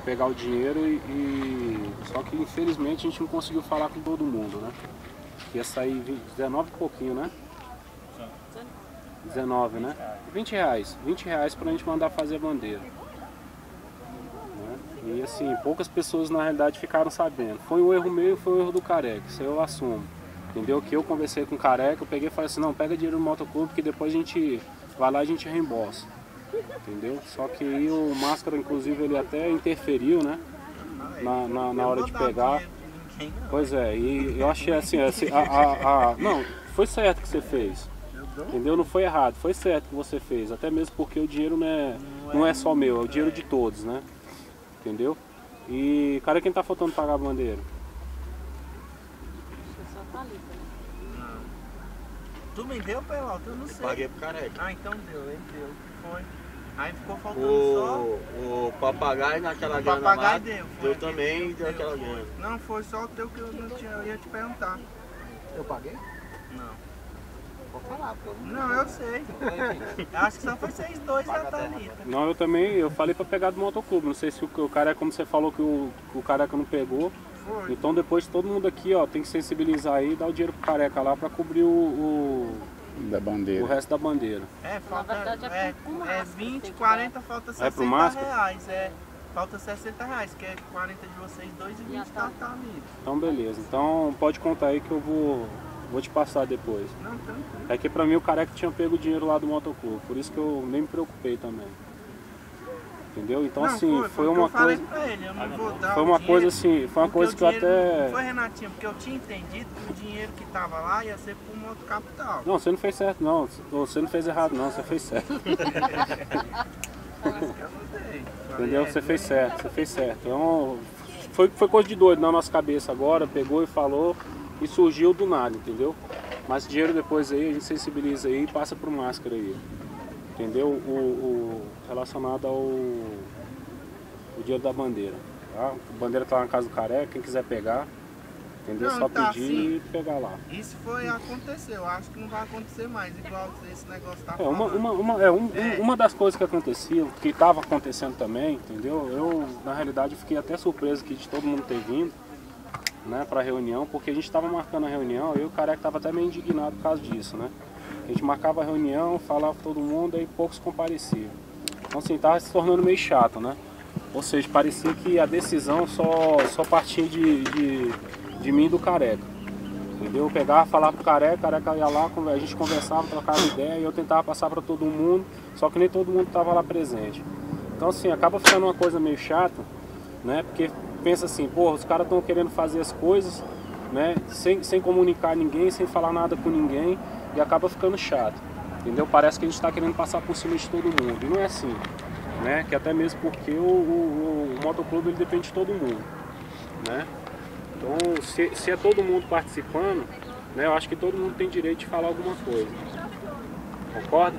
pegar o dinheiro só que infelizmente a gente não conseguiu falar com todo mundo, né? Ia sair 19 e pouquinho, né? 19, né? 20 reais pra gente mandar fazer a bandeira. Né? E assim, poucas pessoas na realidade ficaram sabendo. Foi um erro meu e foi um erro do Careca, isso eu assumo. Entendeu? Que eu conversei com o Careca, eu peguei e falei assim, não, pega dinheiro no motoclube que depois a gente vai lá e a gente reembolsa. Entendeu? Só que aí o Máscara, inclusive, ele até interferiu, né? Na hora de pegar. Pois é, e eu achei assim, não, foi certo que você fez. Entendeu? Não foi errado, foi certo que você fez. Até mesmo porque o dinheiro não é só meu, é o dinheiro de todos, né? Entendeu? E, cara, quem tá faltando pagar a bandeira? Tu me deu, Pelota? Eu não sei. Eu paguei pro Careca. Ah, então deu, ele deu. Foi. Aí ficou faltando O papagaio naquela grana lá, papagaio deu também deu aquela grana. Não, foi só o teu que eu não tinha, eu ia te perguntar. Eu paguei? Não. Vou falar, pô. Não, eu sei. Acho que só foi vocês dois da Thalita. Não, eu falei pra pegar do motoclube. Não sei se o Careca, como você falou que o Careca não pegou. Foi. Então depois todo mundo aqui, ó, tem que sensibilizar aí e dar o dinheiro pro Careca lá pra cobrir Da bandeira. o resto da bandeira. Falta, verdade é 20, 40, falta 60 pro Máscara? reais. Falta 60 reais, que é 40 de vocês dois e 20 da Thalita. Então beleza, então pode contar aí que eu vou te passar depois. Não, tranquilo. É que pra mim o Careca tinha pego o dinheiro lá do motoclube, por isso que eu nem me preocupei também. Entendeu? Então Não, assim, foi uma eu falei coisa. pra ele, eu não vou dar Foi o uma dinheiro, coisa assim, foi uma porque coisa o que eu dinheiro até. Não foi, Renatinho, porque eu tinha entendido que o dinheiro que tava lá ia ser pro Moto Capital. Não, você não fez certo não, você não fez errado não, você fez certo. Entendeu? Você fez certo, você fez certo. Então, foi coisa de doido na nossa cabeça agora, pegou e falou e surgiu do nada, entendeu? Mas dinheiro depois aí, a gente sensibiliza aí e passa pro Máscara aí. Entendeu? Relacionado ao dinheiro da bandeira. Tá? A bandeira tá lá na casa do Careca, quem quiser pegar, entendeu? Não, Só tá, pedir sim. e pegar lá. Isso aconteceu, acho que não vai acontecer mais, igual esse negócio tá É, falando. uma das coisas que aconteceu, que estava acontecendo também, entendeu? Eu, na realidade, fiquei até surpreso aqui de todo mundo ter vindo, né, para a reunião, porque a gente estava marcando a reunião e o Careca estava até meio indignado por causa disso, né? A gente marcava a reunião, falava para todo mundo e poucos compareciam. Então, assim, estava se tornando meio chato, né? Ou seja, parecia que a decisão só partia de mim e do Careca. Entendeu? Eu pegava, falava pro Careca ia lá, a gente conversava, trocava ideia e eu tentava passar para todo mundo, só que nem todo mundo estava lá presente. Então assim, acaba ficando uma coisa meio chata, né? Porque pensa assim, porra, os caras estão querendo fazer as coisas, né? Sem comunicar ninguém, sem falar nada com ninguém e acaba ficando chato. Entendeu? Parece que a gente está querendo passar por cima de todo mundo e não é assim, né? Que até mesmo porque o motoclube ele depende de todo mundo, né? Então, se é todo mundo participando, né, eu acho que todo mundo tem direito de falar alguma coisa. Concorda?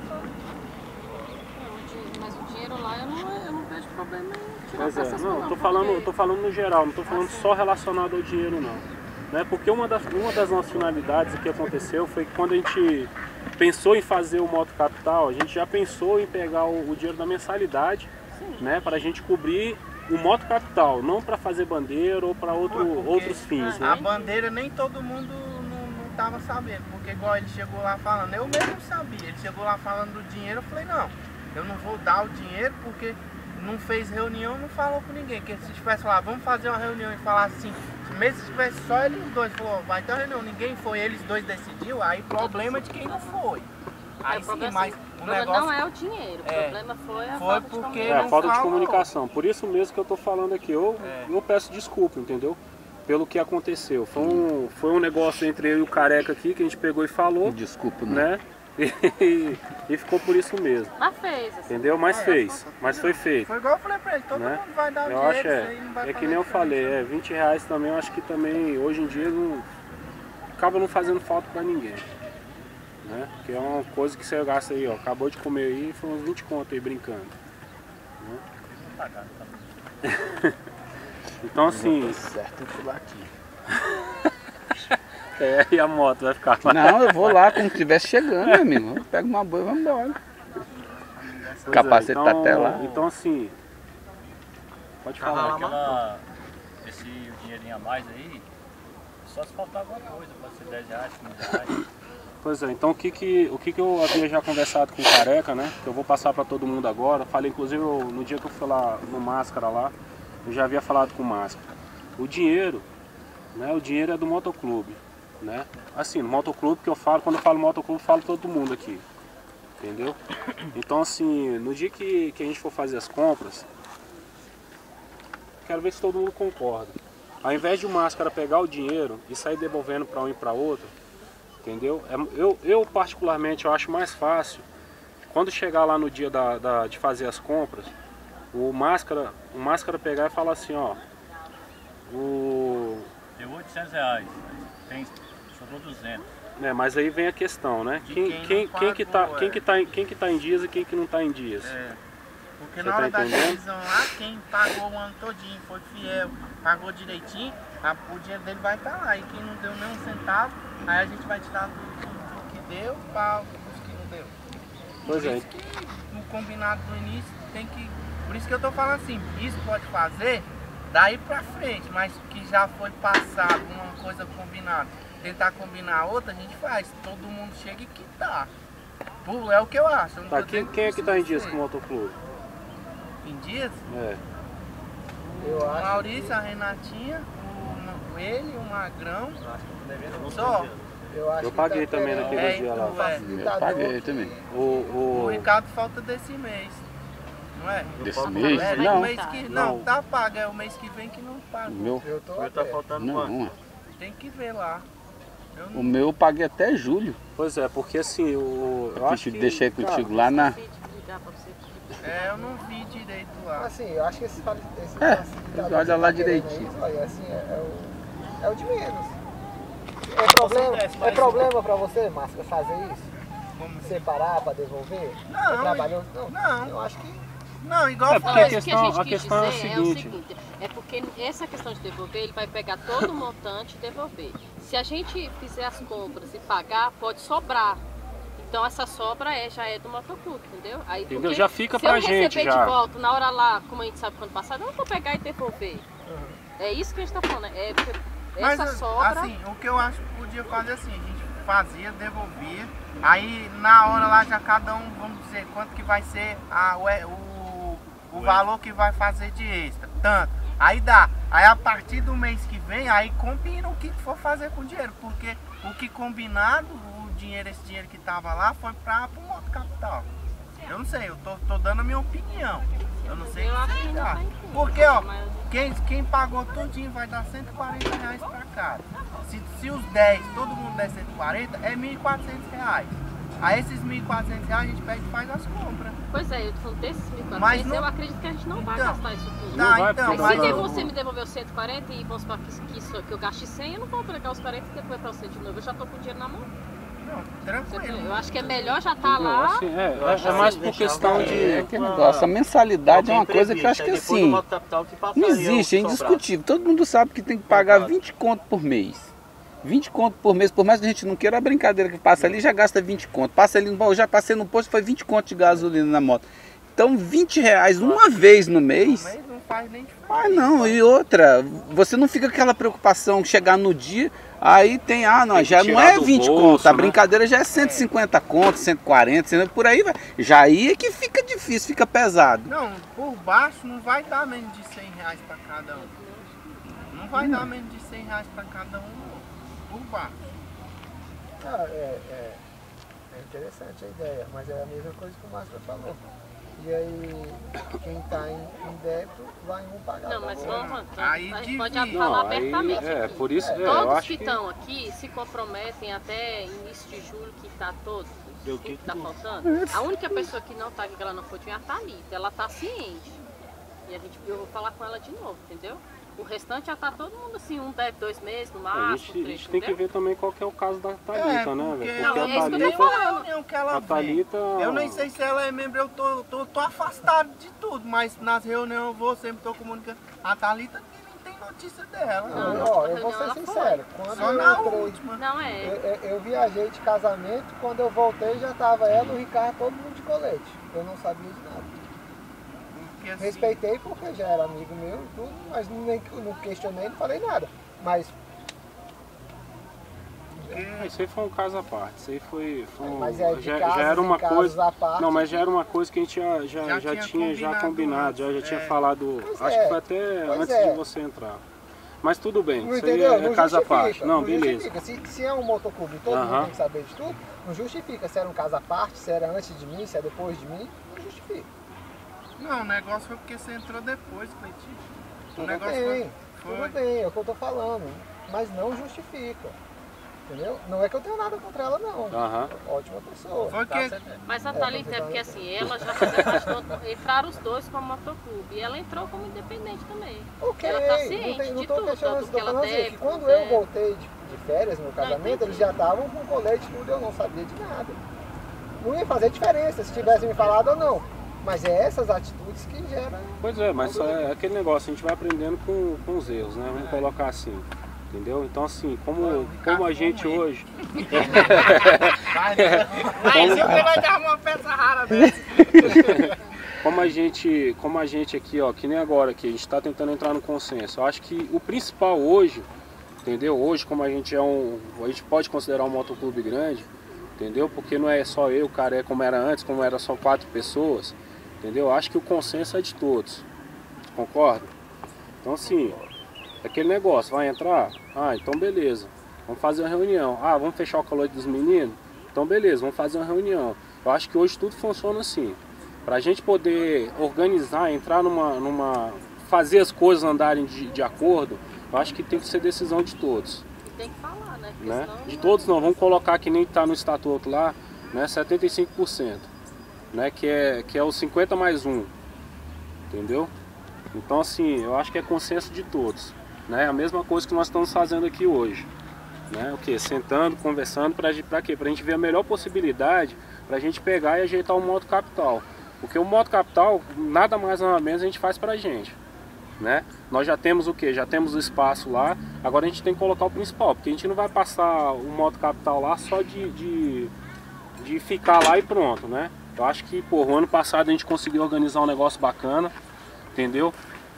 Mas o dinheiro lá eu não vejo problema em tirar Pois é, essas não, coisas, eu tô falando no geral, não tô falando só relacionado ao dinheiro não. Né, porque uma das nossas finalidades que aconteceu foi que quando a gente pensou em fazer o Moto Capital, a gente já pensou em pegar o dinheiro da mensalidade, né, para a gente cobrir o Moto Capital, não para fazer bandeira ou para outros fins, né? A bandeira nem todo mundo não tava sabendo, porque igual ele chegou lá falando, eu mesmo sabia, ele chegou lá falando do dinheiro, eu falei, não, eu não vou dar o dinheiro porque não fez reunião, não falou com ninguém, porque se tivesse lá, vamos fazer uma reunião e falar assim, mesmo se tivesse só eles dois, falou, vai ter uma reunião, ninguém foi, eles dois decidiu, aí problema de quem não foi. Aí sim, mas o problema negócio não é o dinheiro, o problema foi a foi falta de porque comunicação. É a falta de falou. comunicação, por isso mesmo que eu tô falando aqui, eu peço desculpa, entendeu? Pelo que aconteceu, foi um negócio entre eu e o Careca aqui que a gente pegou e falou, Desculpa, né? E ficou por isso mesmo, Mas fez, assim. entendeu? Mas foi feito. Foi igual eu falei pra ele, todo Né? mundo vai dar o Eu dinheiro, acho isso aí não vai que fazer nem eu diferença. falei, 20 reais também, eu acho que também hoje em dia não acaba não fazendo falta pra ninguém. Né? Que é uma coisa que você gasta aí, ó, acabou de comer aí, foi uns 20 conto aí brincando. Né? Então assim. Certo, eu pular aqui. E a moto vai ficar lá. Não, eu vou lá quando estiver chegando, meu amigo. Eu pego uma boia e vamos embora. Pois Capacete tá até lá. Então assim, Pode falar. Esse dinheirinho a mais aí, só se faltar alguma coisa, pode ser 10 reais, 15 reais. Pois é, então o que eu havia já conversado com o Careca, né? Que eu vou passar para todo mundo agora. Falei, inclusive, no dia que eu fui lá no Máscara lá, eu já havia falado com o Máscara. O dinheiro, né? O dinheiro é do motoclube, né? Assim, no motoclube que eu falo, quando eu falo motoclube, eu falo todo mundo aqui. Entendeu? Então assim, no dia que a gente for fazer as compras, quero ver se todo mundo concorda. Ao invés de o Máscara pegar o dinheiro e sair devolvendo para um e para outro, entendeu? Eu particularmente eu acho mais fácil, quando chegar lá no dia de fazer as compras, o Máscara pegar e falar assim, ó, Deu 800 reais, sobrou 200. Mas aí vem a questão, né? Quem que tá em dias e quem que não tá em dias? Porque na hora da divisão lá, quem pagou o ano todinho, foi fiel, pagou direitinho, o dinheiro dele vai estar lá. E quem não deu nem um centavo, aí a gente vai tirar do que deu para os que não deu. Pois é. Por isso que no combinado do início tem que... Por isso que eu tô falando assim, isso pode fazer daí pra frente, mas que já foi passado uma coisa combinada, tentar combinar outra, a gente faz. Todo mundo chega e quitar. É o que eu acho. Tá, quem é que tá em dias com o motoclube? Em dias? Eu O acho Maurício, a Renatinha, ele, o Magrão. Só. Eu paguei também naquele dia lá. Eu paguei também. O Ricardo falta desse mês. Não é? Desse mês? O mês que não tá pago, é o mês que vem que não paga. O meu? Tá faltando quanto? Não. Tem que ver lá. O meu eu paguei até julho. Pois é, porque assim, eu acho que... Deixei contigo lá na... Eu não vi direito lá. Assim, eu acho que esse olha lá direitinho. Assim, é o de menos. É problema pra você, Márcio, fazer isso? Como Separar pra devolver? Não, Você trabalhou? não. Eu acho que... Não, igual eu porque falei. a questão é o seguinte, é porque essa questão de devolver, ele vai pegar todo o montante e devolver. Se a gente fizer as compras e pagar, pode sobrar. Então essa sobra já é do motoclube, entendeu? Aí, entendeu? Já fica pra gente. Se eu receber de volta, na hora lá, como a gente sabe quando passado, eu não vou pegar e devolver. É isso que a gente tá falando, Mas essa sobra... assim, o que eu acho que podia fazer assim, a gente fazia, devolvia, aí na hora lá já cada um, vamos dizer, quanto que vai ser o valor que vai fazer de extra, tanto. Aí dá, aí a partir do mês que vem, aí combina o que for fazer com o dinheiro, porque o que combinado, esse dinheiro que tava lá foi para o Moto Capital. Eu não sei, eu tô dando a minha opinião. Eu não sei o que dá. Porque, ó, quem pagou tudinho vai dar 140 reais para cada. Se os 10, todo mundo der 140, é 1.400 reais. Aí esses 1.400 reais a gente pede e faz as compras. Pois é, eu tô falando desses 1.400, eu acredito que a gente não vai gastar isso tudo. Mas você me devolveu 140 e vamos supor que eu gaste 100, eu não vou pegar os 40 e depois para você de novo. Eu já tô com o dinheiro na mão. Não, tranquilo. Eu acho que é melhor já estar lá. Assim, é mais por questão de... aquele negócio, a mensalidade é uma coisa que eu acho que assim, não existe, é indiscutível. Todo mundo sabe que tem que pagar 20 conto por mês. 20 conto por mês, por mais que a gente não queira, a brincadeira que passa ali já gasta 20 conto. Passa ali, eu já passei no posto, foi 20 conto de gasolina na moto. Então 20 reais uma vez no mês... Não faz nem diferença. Ah não, e outra, você não fica com aquela preocupação, chegar no dia, aí tem, não, já não é 20 conto, a brincadeira já é 150 conto, 140, por aí vai. Já aí é que fica difícil, fica pesado. Não, por baixo não vai dar menos de 100 reais para cada um. Não vai dar menos de 100 reais para cada um. Por baixo. É interessante a ideia, mas é a mesma coisa que o Márcio falou. E aí, quem está em débito vai um pagar. Não, mas vamos, aí a gente pode falar abertamente aqui. Por isso, todos que estão aqui se comprometem até início de julho que está todo. Que está faltando. A única pessoa que não está aqui, que ela não foi, é a Thalita. Ela está ciente. E eu vou falar com ela de novo, entendeu? O restante já tá todo mundo assim, um deve 2 meses no máximo. A gente tem que ver também qual que é o caso da Thalita, né, velho? Porque a Thalita, a Thalita... Eu nem sei se ela é membro, eu tô afastado de tudo, mas nas reuniões eu vou, sempre tô comunicando. A Thalita não tem notícia dela. Eu vou ser sincero, quando só na última. Não é. Eu viajei de casamento, quando eu voltei já tava ela, o Ricardo, todo mundo de colete. Eu não sabia de nada. que assim... Respeitei porque já era amigo meu e tudo, mas não questionei, não falei nada. Mas... Isso aí foi um caso à parte, isso aí foi mas é de já casos era uma coisa, à parte, não, mas já era uma coisa que a gente já tinha combinado, já tinha falado, acho que foi até antes de você entrar. Mas tudo bem, não isso aí entendeu? é caso à parte. Não, beleza. Se é um motoclube, todo mundo tem que saber de tudo, não justifica se era um caso à parte, se era antes de mim, se é depois de mim, não justifica. Não, o negócio foi porque você entrou depois, Cleitinho. Tudo bem, é o que eu tô falando, mas não justifica. Entendeu? Não é que eu tenho nada contra ela, não. Ótima pessoa. Mas a Thalita é porque assim, ela já fazia parte do... Entraram os dois como motoclube. E ela entrou como independente também. Ok, ela tá ciente não de tô tudo, questionando, do que ela deve. Que quando eu voltei de férias no casamento, eles já estavam com colete e tudo, eu não sabia de nada. Não ia fazer diferença se tivessem me falado ou não. Mas é essas atitudes que geram... Pois é, mas é aquele negócio, a gente vai aprendendo com os erros, né? Vamos colocar assim. Entendeu? Então assim, como a gente hoje... Mas eu vai dar uma peça rara dessa. Como a gente aqui, ó, que nem agora aqui, a gente está tentando entrar no consenso. Eu acho que o principal hoje, entendeu? Hoje, como a gente a gente pode considerar um motoclube grande, entendeu? Porque não é só eu, cara, é como era antes, como era só 4 pessoas, entendeu? Eu acho que o consenso é de todos. Concorda? Então assim, aquele negócio, vai entrar? Ah, então beleza. Vamos fazer uma reunião. Ah, vamos fechar o colete dos meninos? Então beleza, vamos fazer uma reunião. Eu acho que hoje tudo funciona assim. Pra gente poder organizar, entrar fazer as coisas andarem de acordo, eu acho que tem que ser decisão de todos. E tem que falar, né? Né? De todos não, vamos colocar que nem está no estatuto lá, né, 75%, né, que é o 50 mais 1, entendeu? Então assim, eu acho que é consenso de todos, né, a mesma coisa que nós estamos fazendo aqui hoje, né, o que? Sentando, conversando, para quê? Para a gente ver a melhor possibilidade, para a gente pegar e ajeitar o modo capital, porque o modo capital, nada mais nada menos a gente faz para a gente. Né? Nós já temos o que? Já temos o espaço lá, agora a gente tem que colocar o principal, porque a gente não vai passar o modo capital lá só de ficar lá e pronto, né? Eu acho que, pô, o ano passado a gente conseguiu organizar um negócio bacana, entendeu?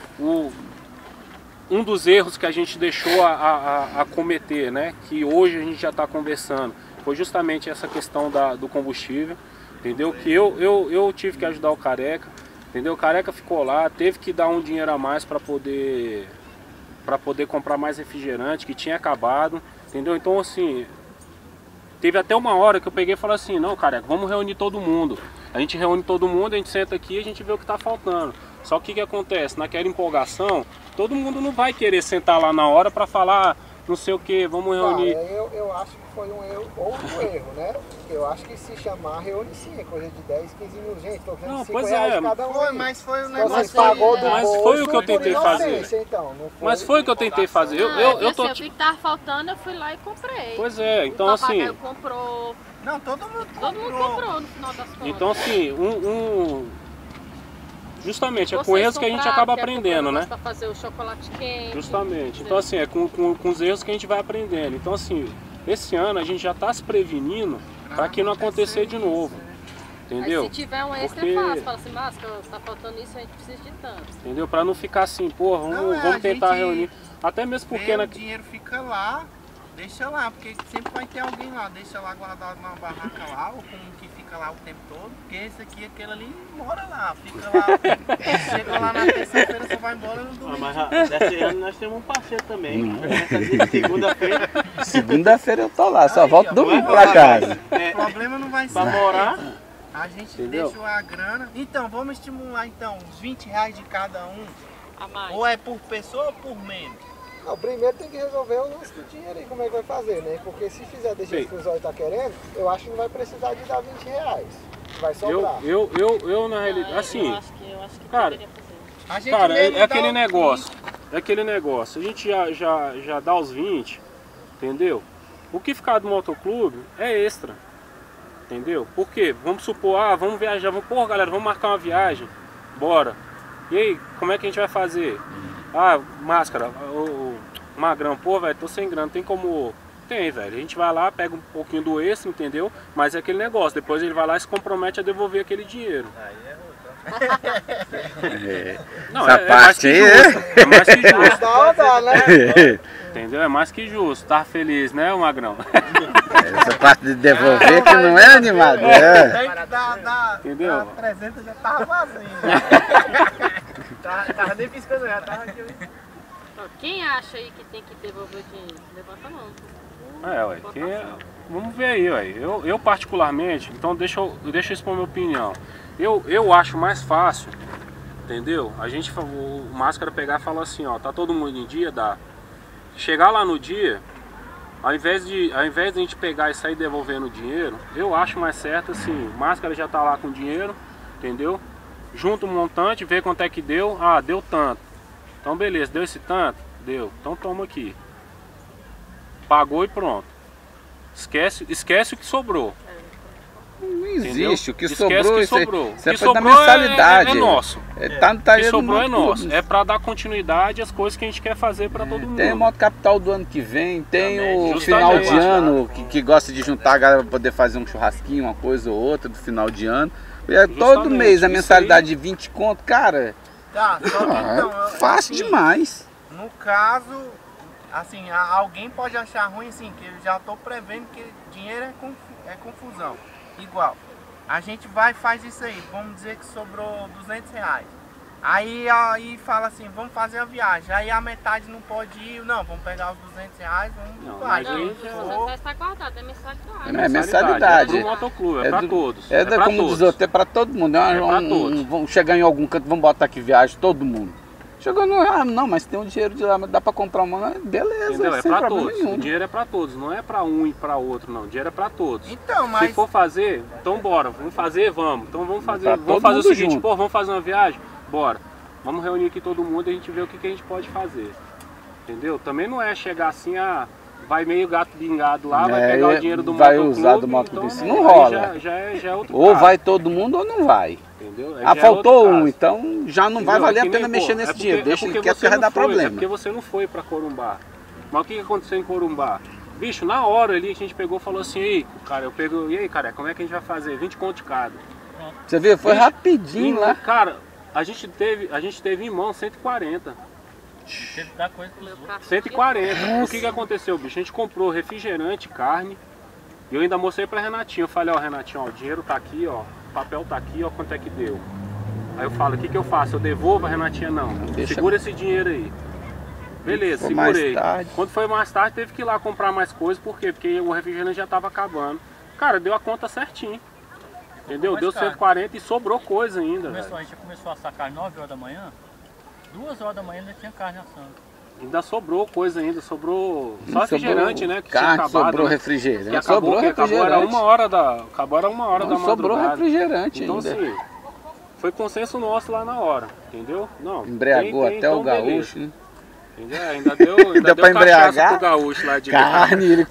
Um dos erros que a gente deixou a cometer, né? Que hoje a gente já está conversando, foi justamente essa questão do combustível, entendeu? Que eu tive que ajudar o Careca. Entendeu? O Careca ficou lá, teve que dar um dinheiro a mais para poder comprar mais refrigerante, que tinha acabado, entendeu? Então assim, teve até uma hora que eu peguei e falei assim, não, Careca, vamos reunir todo mundo. A gente reúne todo mundo, a gente senta aqui e a gente vê o que está faltando. Só que o que acontece? Naquela empolgação, todo mundo não vai querer sentar lá na hora para falar não sei o que, vamos reunir. Eu acho que foi um erro, outro erro, né? Eu acho que se chamar reúne sim, é coisa de 10, 15 mil, gente, tô vendo 5 reais cada um. Foi, mas foi o negócio. Mas foi o que eu tentei fazer. Então, mas foi o que eu tentei fazer. Eu vi que tava faltando, eu fui lá e comprei. Pois é, então o assim. Comprou. Não, todo mundo comprou no final das contas. Então assim, justamente, é com erros que a gente acaba aprendendo, né? Para fazer o chocolate quente. Justamente. Então assim, é com os erros que a gente vai aprendendo. Então assim, esse ano a gente já está se prevenindo para que não acontecer de novo. Entendeu? Aí, se tiver um extra, é fácil. Fala assim, Máscara, tá faltando isso, a gente precisa de tanto. Entendeu? Para não ficar assim, pô, vamos tentar reunir. Até mesmo porque... O dinheiro fica lá, deixa lá, porque sempre vai ter alguém lá. Deixa lá guardado numa barraca lá, ou com um que fica lá o tempo todo. Porque esse aqui, aquele ali, mora lá. Fica lá, chega lá na terça-feira, você vai embora no domingo. Mas desse ano nós temos um parceiro também. Segunda-feira. Segunda-feira eu tô lá, só volto domingo pra casa. O problema não vai ser pra morar. A gente deixa a grana. Então, vamos estimular então uns 20 reais de cada um. A mais. Ou é por pessoa ou por menos? Não, primeiro tem que resolver o lance do dinheiro e como é que vai fazer, né? Porque se fizer desse jeito que o Zóio tá querendo, eu acho que não vai precisar de dar 20 reais. Vai sobrar. Eu na realidade, assim, eu acho que cara, é aquele negócio. É aquele negócio. A gente já dá os 20, entendeu? O que ficar do motoclube é extra. Entendeu? Por quê? Vamos supor, vamos viajar, pô, galera, vamos marcar uma viagem, bora. E aí, como é que a gente vai fazer? Máscara, Magrão, pô, velho, tô sem grana, tem como... Tem, velho, a gente vai lá, pega um pouquinho do extra, entendeu? Mas é aquele negócio, depois ele vai lá e se compromete a devolver aquele dinheiro. Não, essa parte aí é mais que justo. Dá, né? Entendeu? É mais que justo. Tá feliz, né, o Magrão? Essa parte de devolver que não é animado. Entendeu? 300 já tava vazio. Tava nem piscando, já tava aqui. Quem acha aí que tem que devolver o dinheiro? Levanta a mão. Ué, vamos ver aí, ué. Eu particularmente, então deixa eu expor minha opinião. Eu acho mais fácil, entendeu? O Máscara pegar e falar assim, ó, tá todo mundo em dia, dá. Chegar lá no dia, ao invés de a gente pegar e sair devolvendo o dinheiro, eu acho mais certo assim, o Máscara já tá lá com o dinheiro, entendeu? Junta o montante, vê quanto é que deu, deu tanto. Então beleza, deu esse tanto? Deu, então toma aqui. Pagou e pronto. Esquece o que sobrou. Não existe, o que Esquece sobrou, que isso sobrou. é O que da sobrou mensalidade. é nosso. Tá O que sobrou é nosso. É para dar continuidade às coisas que a gente quer fazer para todo mundo. Tem o Moto Capital do ano que vem, tem também, o final de justamente. ano que gosta de juntar a galera para poder fazer um churrasquinho, uma coisa ou outra do final de ano. E é todo Justamente, mês a isso mensalidade de 20 conto, cara, Tá, só que então, fácil assim, demais. No caso, assim, alguém pode achar ruim assim, que eu já tô prevendo que dinheiro é confusão. Igual, a gente vai e faz isso aí, vamos dizer que sobrou R$200. Aí fala assim, vamos fazer a viagem. Aí a metade não pode ir, não, vamos pegar os R$200, vamos vai. Não, o R$200 tá guardado, é mensalidade. É mensalidade. É pro motoclube, é pra todos. Como diz outro, é pra todo mundo. Vamos chegar em algum canto, vamos botar aqui viagem, todo mundo. Chegou no. Não, mas tem um dinheiro de lá, mas dá pra comprar uma. Beleza, entendeu? É sem pra problema todos. nenhum. O dinheiro é pra todos, não é pra um e pra outro, não. O dinheiro é pra todos. Então, mas Se for fazer, então bora. Vamos fazer, vamos. Então vamos fazer. Pra Vamos todo fazer o mundo seguinte, junto. pô, vamos fazer uma viagem? Bora. Vamos reunir aqui todo mundo e a gente vê o que a gente pode fazer. Entendeu? Também não é chegar assim, vai meio gato bingado lá, vai pegar o dinheiro do vai motoclube, usar do motoclube. então, Isso não rola. Já é outro Ou caso, vai todo mundo ou não vai. entendeu? Já é Faltou outro um, caso. então já não vai Entendeu? valer É que a pena nem, mexer pô, nesse é porque- dinheiro. Deixa é porque quieto que você vai não dar foi, É problema. porque você não foi pra Corumbá. Mas o que aconteceu em Corumbá? Bicho, na hora ali a gente pegou e falou assim, ei, cara, e aí, cara, como é que a gente vai fazer? 20 conto de cada. Você viu? Foi Bicho, rapidinho lá. Cara, a gente teve em mão 140. Teve que dar coisa pros outros. 140. O que aconteceu, bicho? A gente comprou refrigerante, carne. E eu ainda mostrei pra Renatinho. Eu falei, ó, Renatinho, ó, o dinheiro tá aqui, ó. O papel tá aqui, ó, quanto é que deu. Aí eu falo, o que eu faço? Eu devolvo a Renatinha? Não. Deixa- Segura esse dinheiro aí. Beleza, Foi mais segurei. tarde. Quando foi mais tarde, teve que ir lá comprar mais coisas. Por quê? Porque o refrigerante já tava acabando. Cara, deu a conta certinho. Entendeu? mais Deu caro. 140 e sobrou coisa ainda, A velho. gente começou a sacar 9 horas da manhã, 2 horas da manhã ainda tinha carne assando. Ainda sobrou coisa ainda, sobrou só refrigerante, né? Que tinha Carne, acabado, sobrou né? refrigerante. Que acabou, Sobrou que acabou, era refrigerante. acabou era uma hora da Não, sobrou madrugada. refrigerante Então ainda. assim, foi consenso nosso lá na hora, entendeu? Não, Embriagou tem, até então o gaúcho, beleza. né? Entendeu? Ainda deu, Deu pra cachaça embriagar? pro gaúcho lá de Carne, ele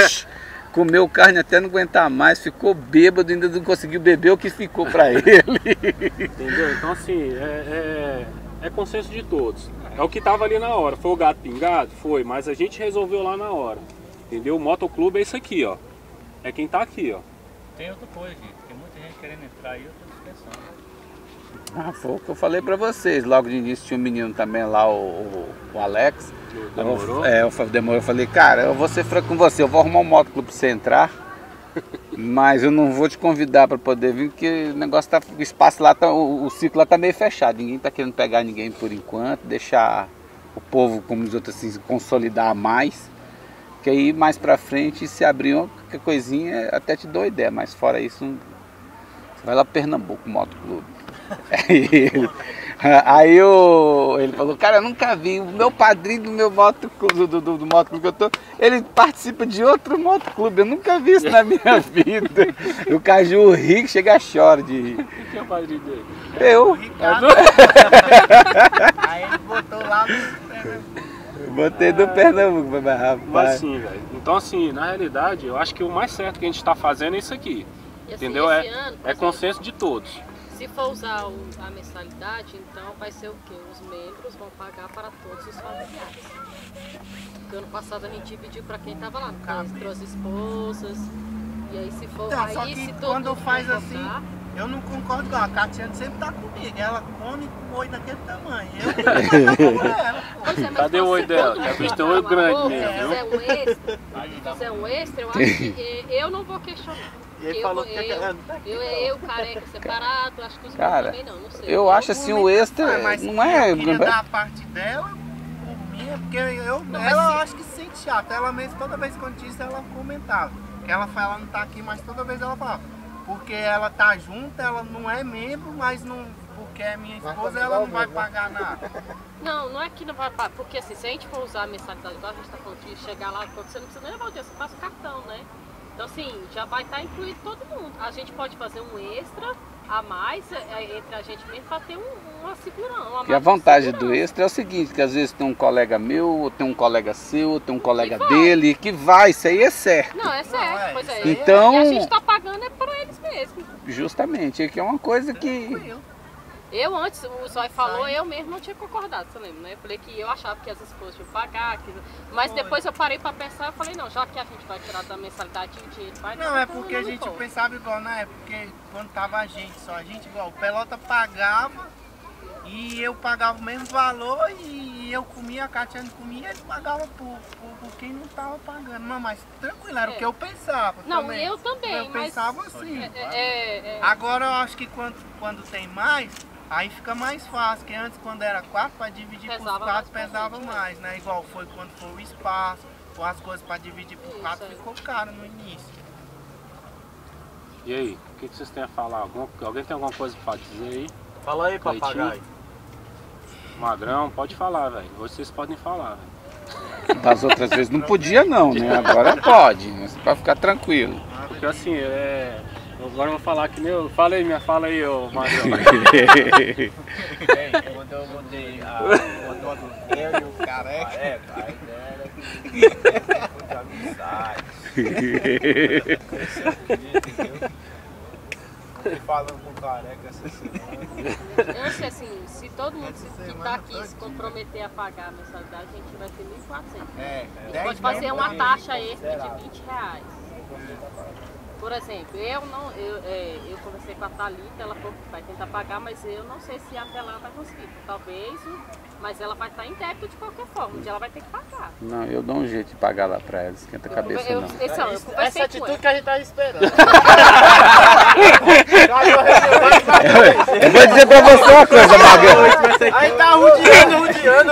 comeu carne até não aguentar mais, ficou bêbado, ainda não conseguiu beber o que ficou pra ele. Entendeu? Então assim, é consenso de todos. É o que tava ali na hora. Foi o gato pingado? Foi, mas a gente resolveu lá na hora. Entendeu? O motoclube é isso aqui, ó. É quem tá aqui, ó. Tem outra coisa, gente. Tem muita gente querendo entrar aí, eu tô dispensando. Foi o que eu falei pra vocês. Logo de início tinha um menino também lá, o Alex. Demorou? Eu falei, cara, eu vou ser franco com você, eu vou arrumar um motoclube pra você entrar, mas eu não vou te convidar pra poder vir, porque o negócio tá, o espaço lá, o ciclo lá tá meio fechado, ninguém tá querendo pegar ninguém por enquanto, deixar o povo, como os outros assim, se consolidar mais, que aí mais pra frente, se abrir qualquer coisinha, até te dou ideia, mas fora isso, você vai lá pro Pernambuco, motoclube. Aí ele falou, cara, eu nunca vi, o meu padrinho do meu motoclube, do motoclube que eu tô, ele participa de outro motoclube, eu nunca vi isso na minha vida. O Caju ri, que chega a chorar de rir. Quem é o padrinho dele? Eu. Ricardo. Aí ele botou lá no Botei do Pernambuco, mas Mas rapaz. sim, velho. Então assim, na realidade, eu acho que o mais certo que a gente tá fazendo é isso aqui. E assim, Entendeu? esse ano, por É exemplo, consenso de todos. se for usar a mensalidade, então vai ser o quê? Os membros vão pagar para todos os familiares. Porque ano passado a gente dividiu para quem estava lá, entre as esposas. E aí se for. Então, aí, só que se todo quando mundo faz for assim, votar, Eu não concordo não, a Catiane sempre tá comigo, ela come com o olho daquele tamanho, eu tenho que com ela, pô. Pois é, mas Cadê o olho dela? quando Já você visto for o olho uma grande boa, mesmo, fizer um extra, eu acho que eu não vou questionar. E ele falou que eu careca separado, acho que os Cara, também não sei. eu acho assim, o extra Mas não é... eu queria dar a parte dela, por mim, porque ela acho que se sente chata, ela mesmo, toda vez que eu disse, ela comentava. Que ela fala, ela não tá aqui, mas toda vez ela fala. Porque ela tá junto, ela não é membro, mas não, porque é minha esposa, ela não vai pagar nada. Não é que não vai pagar, porque assim, se a gente for usar a mensalidade igual a gente tá falando de chegar lá, você não precisa nem levar o dinheiro, você passa o cartão, né? Então assim, já vai estar incluído todo mundo. A gente pode fazer um extra a mais entre a gente mesmo para ter uma segurança. E a vantagem do extra é o seguinte, que às vezes tem um colega meu, ou tem um colega seu, ou tem um colega dele, que vai, isso aí é certo. Não, é certo, pois é. Então, e a gente está pagando é para eles mesmos. Justamente, é que é uma coisa que... Eu antes, o Zói falou, eu mesmo não tinha concordado, você lembra, né? Eu falei que eu achava que as esposas tinham que pagar, mas depois eu parei para pensar, eu falei, não, já que a gente vai tirar da mensalidade de dinheiro, vai dar. Não, é porque a gente pensava igual na época, porque quando tava a gente só, a gente igual, o Pelota pagava e eu pagava o mesmo valor e eu comia, a Catiane comia e ele pagava por quem não tava pagando. Mas tranquilo, era o que eu pensava. Não, também. eu também, eu pensava assim. Agora eu acho que quando tem mais, aí fica mais fácil, que antes quando era 4, para dividir por 4 pesava mais, né? Igual foi quando foi o espaço, ou as coisas para dividir por 4 ficou caro no início. E aí, o que vocês têm a falar? Alguém tem alguma coisa para dizer aí? Fala aí, papagaio. Magrão, pode falar, velho. Hoje vocês podem falar, velho. Das outras vezes não podia não, né? Agora pode, mas pra ficar tranquilo. Porque assim, agora eu vou falar que nem eu... Fala aí, ô Magrão. Quando eu botei a foto do eu e o careca, a ideia era que muita amizade. Falando com o careca essa semana. Eu acho que assim, se todo mundo que tá aqui se comprometer a pagar a mensalidade, a gente vai ter 1.400. A gente pode fazer uma taxa extra de R$20. Por exemplo, eu conversei com a Thalita, ela falou que vai tentar pagar, mas eu não sei se até lá vai conseguir. Talvez, mas ela vai estar em débito de qualquer forma, ela vai ter que pagar. Não, eu dou um jeito de pagar lá pra ela, esquenta a cabeça não. Essa atitude que a gente tá esperando. Eu vou dizer pra você uma coisa, Magrão. Aí tá rodeando.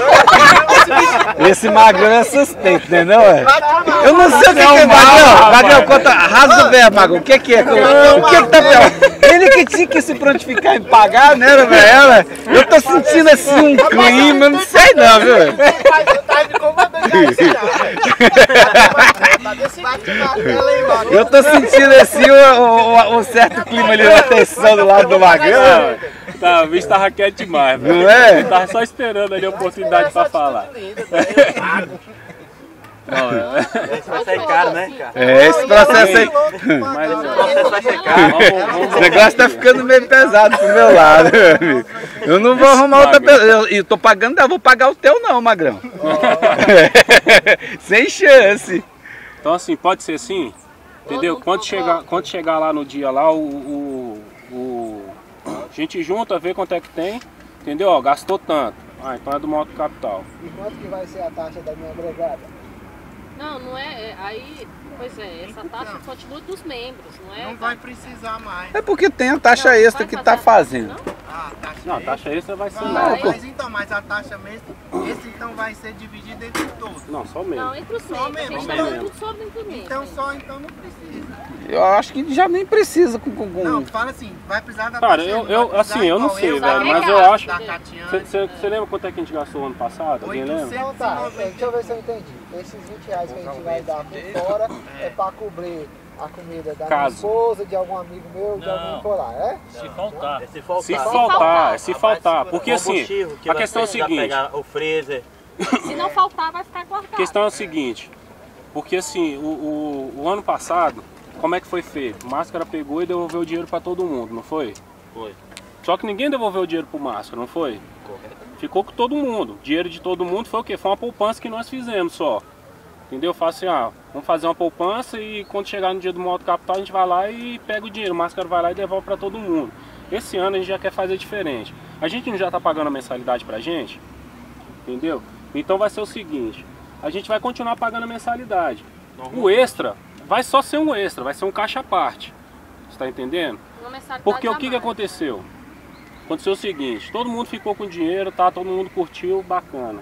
Esse Magrão é suspeito, entendeu? Eu não sei o que é Magrão. Magrão, conta, rasga o verbo, Magrão. O que é? O que tá falando? Ele que tinha que se prontificar em pagar, né, velho? Eu tô sentindo assim um clima, eu não sei não, viu? Tá me comandando Eu tô sentindo assim um certo clima ali na tensão do lado do Magrão. Tá, o bicho tava quieto demais, velho. Não é? Eu tava só esperando ali a oportunidade pra falar. Não, esse vai sair caro, né, cara? Esse processo aí. Mas vai ser caro. Esse negócio tá ficando meio pesado pro meu lado, meu amigo. Eu não vou arrumar outra pessoa. Eu tô pagando, eu vou pagar o teu não, Magrão. Sem chance. Então assim, pode ser assim, entendeu? Quando chegar lá no dia lá, a gente junta, vê quanto é que tem, entendeu? Ó, gastou tanto. Então é do Moto Capital. E quanto que vai ser a taxa da minha agregada? Não é, aí, pois é, essa taxa continua dos membros, não é? Não vai precisar mais. É porque tem a taxa extra que tá fazendo. Não, a taxa extra vai ser mas a taxa mesmo, esse então vai ser dividido entre todos. Não, só mesmo. Não, entre os Só membros, a gente membros. tá tudo sobre entre membros. Então não precisa. Eu acho que já nem precisa Não, fala assim, vai precisar da Cara, taxa. eu não sei, velho, mas eu acho... Você lembra quanto é que a gente gastou ano passado? Alguém lembra? Então tá, deixa eu ver se eu entendi. Esses R$20 que a gente vai dar por fora é pra cobrir a comida da minha esposa, de algum amigo meu, de alguém por lá, é? Se faltar. Se faltar. Porque assim, a questão é o seguinte... O freezer. Se não faltar, vai ficar guardado. A questão é o seguinte, porque assim, o ano passado, como é que foi feito? Máscara pegou e devolveu o dinheiro para todo mundo, não foi? Foi. Só que ninguém devolveu o dinheiro pro Máscara, não foi? Correto. Ficou com todo mundo. O dinheiro de todo mundo foi o quê? Foi uma poupança que nós fizemos só. Entendeu? Eu faço assim, vamos fazer uma poupança e quando chegar no dia do Moto Capital a gente vai lá e pega o dinheiro, o Máscara vai lá e devolve para todo mundo. Esse ano a gente já quer fazer diferente. A gente não já está pagando a mensalidade pra gente, entendeu? Então vai ser o seguinte, a gente vai continuar pagando a mensalidade. O extra vai só ser um extra, vai ser um caixa à parte. Você tá entendendo? Porque o que aconteceu? Aconteceu o seguinte, todo mundo ficou com dinheiro, tá? Todo mundo curtiu, bacana.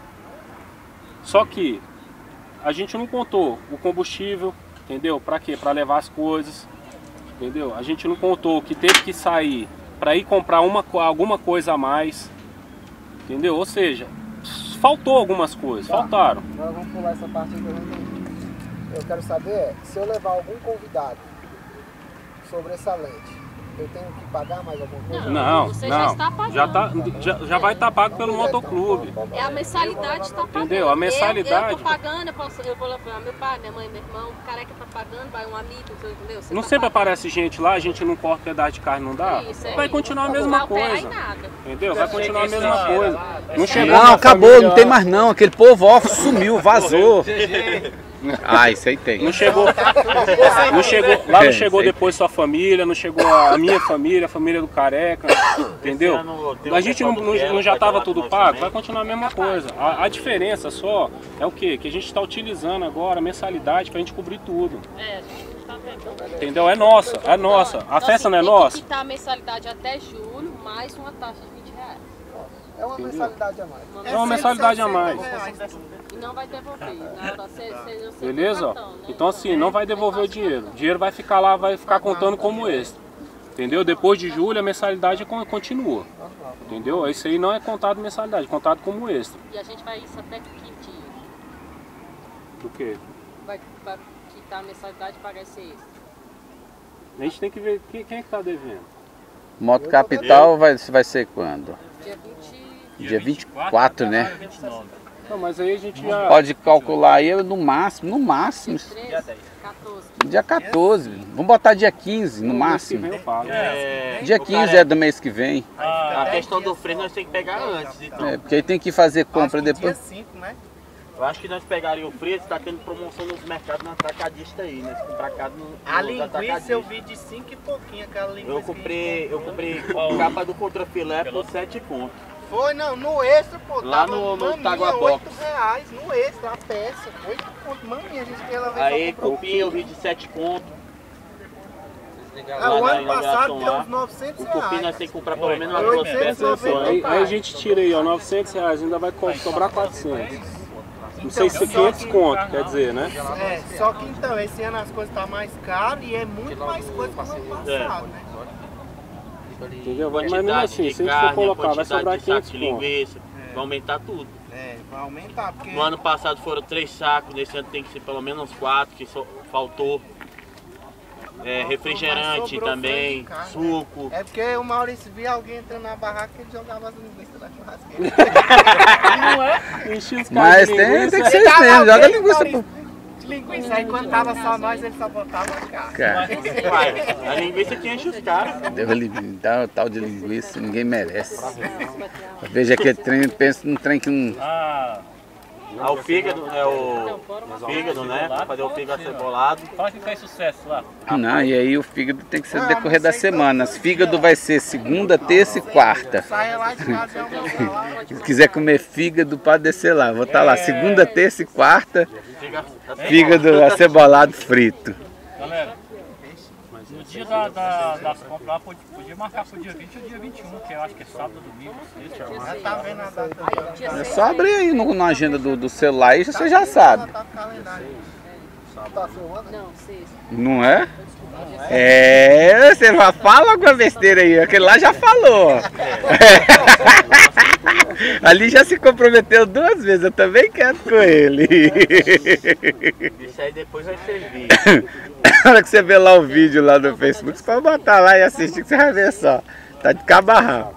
Só que a gente não contou o combustível, entendeu? Pra quê? Pra levar as coisas, entendeu? A gente não contou que teve que sair pra ir comprar alguma coisa a mais, entendeu? Ou seja, faltou algumas coisas, faltaram. Agora vamos pular essa parte aí que eu não entendi. Eu quero saber se eu levar algum convidado sobressalente, eu tenho que pagar mais alguma coisa? Não, você não. já está pagando. Já vai estar pago pelo motoclube. É a mensalidade está pagando. Entendeu? A mensalidade. Eu tô pagando, eu vou levar meu pai, minha mãe, meu irmão, o careca tá pagando, vai um amigo, entendeu? Você Não tá sempre pagando. aparece gente lá, a gente não corta pedaço de carne, não dá? Isso, é vai isso. continuar a Não mesma vai alterar coisa. em nada. Entendeu? Vai continuar a mesma coisa. Não chegou Não, minha acabou, família não tem lá. mais não. Aquele povo ó, sumiu, vazou. Ah, isso aí tem. Não chegou, lá não chegou depois sua família, não chegou a minha família, a família do careca, entendeu? A gente não já estava tudo pago, vai continuar a mesma coisa. A diferença só é o quê? Que a gente está utilizando agora a mensalidade para a gente cobrir tudo. É, a gente não tá vendo. Entendeu? É nossa, é nossa. A festa não é Tem nossa? que quitar a mensalidade até julho, mais uma taxa de R$20. É uma mensalidade a mais. É uma mensalidade a mais. E não vai devolver. Na hora, você Beleza? cartão, né? Então assim, não vai devolver o dinheiro. O dinheiro vai ficar lá, vai ficar contando como extra. Entendeu? Depois de julho a mensalidade continua. Entendeu? Isso aí não é contado mensalidade, é contado como extra. E a gente vai isso até que dia? Do quê? Vai quitar a mensalidade e pagar esse extra. A gente tem que ver quem é que tá devendo. Moto Capital vai ser quando? Dia 20... Dia 24, né? 29. Não, mas aí a gente já... Pode calcular aí no máximo, 13, 14. dia 14. Vamos botar dia 15 no máximo. Mês que vem eu pago. Dia 15 é do mês que vem. A questão do freio nós temos que pegar antes, então. É, porque aí tem que fazer compra Dia depois. 5, né? Eu acho que nós pegaríamos o freio, está tendo promoção nos mercados no atacadista aí, né? Se comprar cada no A nos linguiça atacadistas. eu vi de 5 e pouquinho, aquela linguiça. Eu comprei capa do contrafilé por 7 conto. Foi, não, no extra, pô, Lá tava no maminha, Tagua R$8, Box. no extra, a peça, 8 conto, maminha, a gente ela veio Aí só comprou. cupim eu vi de 7 conto. Ah, o lá ano na passado inauguração deu lá. uns 900 O cupim nós reais. temos que comprar pelo menos umas Foi 2 peças. 890. Aí a gente tira aí, ó, R$900, ainda vai sobrar 400. Não sei se Então, 500 conto, quer dizer, né? É, só que então, esse ano as coisas estão mais caras e é muito mais coisa que o ano passado, né? Entendeu? Mas mesmo Quantidade assim, de se a gente carne, for colocar, vai quantidade sobrar de saco 500 de conto. linguiça, vai aumentar tudo. É, vai aumentar, porque... No ano passado foram 3 sacos, nesse ano tem que ser pelo menos 4, que só faltou. Refrigerante sobrou também, freio de carne, suco. É porque o Maurício via alguém entrando na barraca e ele jogava as linguiças da churrasqueira. Enchi os caras Mas de tem linguiça. que ser isso mesmo. Joga linguiça pro. Linguiça, aí quando tava só nós, ele só botava a carne. Cara, Uai, a linguiça que enche os caras. dá o tal de linguiça, ninguém merece. Veja aquele trem, pensa num trem que não. Ah, o fígado é o fígado, né? Pra fazer o fígado acebolado. Fala que faz sucesso lá. Não, e aí o fígado tem que ser no decorrer da semana. As fígado vai ser segunda, terça e quarta. Saia lá de casa e almoça lá. Se quiser comer fígado, pode descer lá. Vou estar lá segunda, terça e quarta. Fígado acebolado frito. Galera, no dia das compras lá, podia marcar pro dia 20 ou dia 21, que eu acho que é sábado, domingo, sexta. Já tá vendo a data Dia É 6, só abrir aí na agenda do celular aí, você já sabe. tá no calendário. Tá filmando? não, sexta. Não é? É, você já fala alguma besteira aí, aquele lá já falou. Ali já se comprometeu 2 vezes, eu também quero com ele. Isso aí depois vai servir. Na hora que você vê lá o vídeo lá no Facebook, você pode botar lá e assistir que você vai ver só. Tá de cabarrão.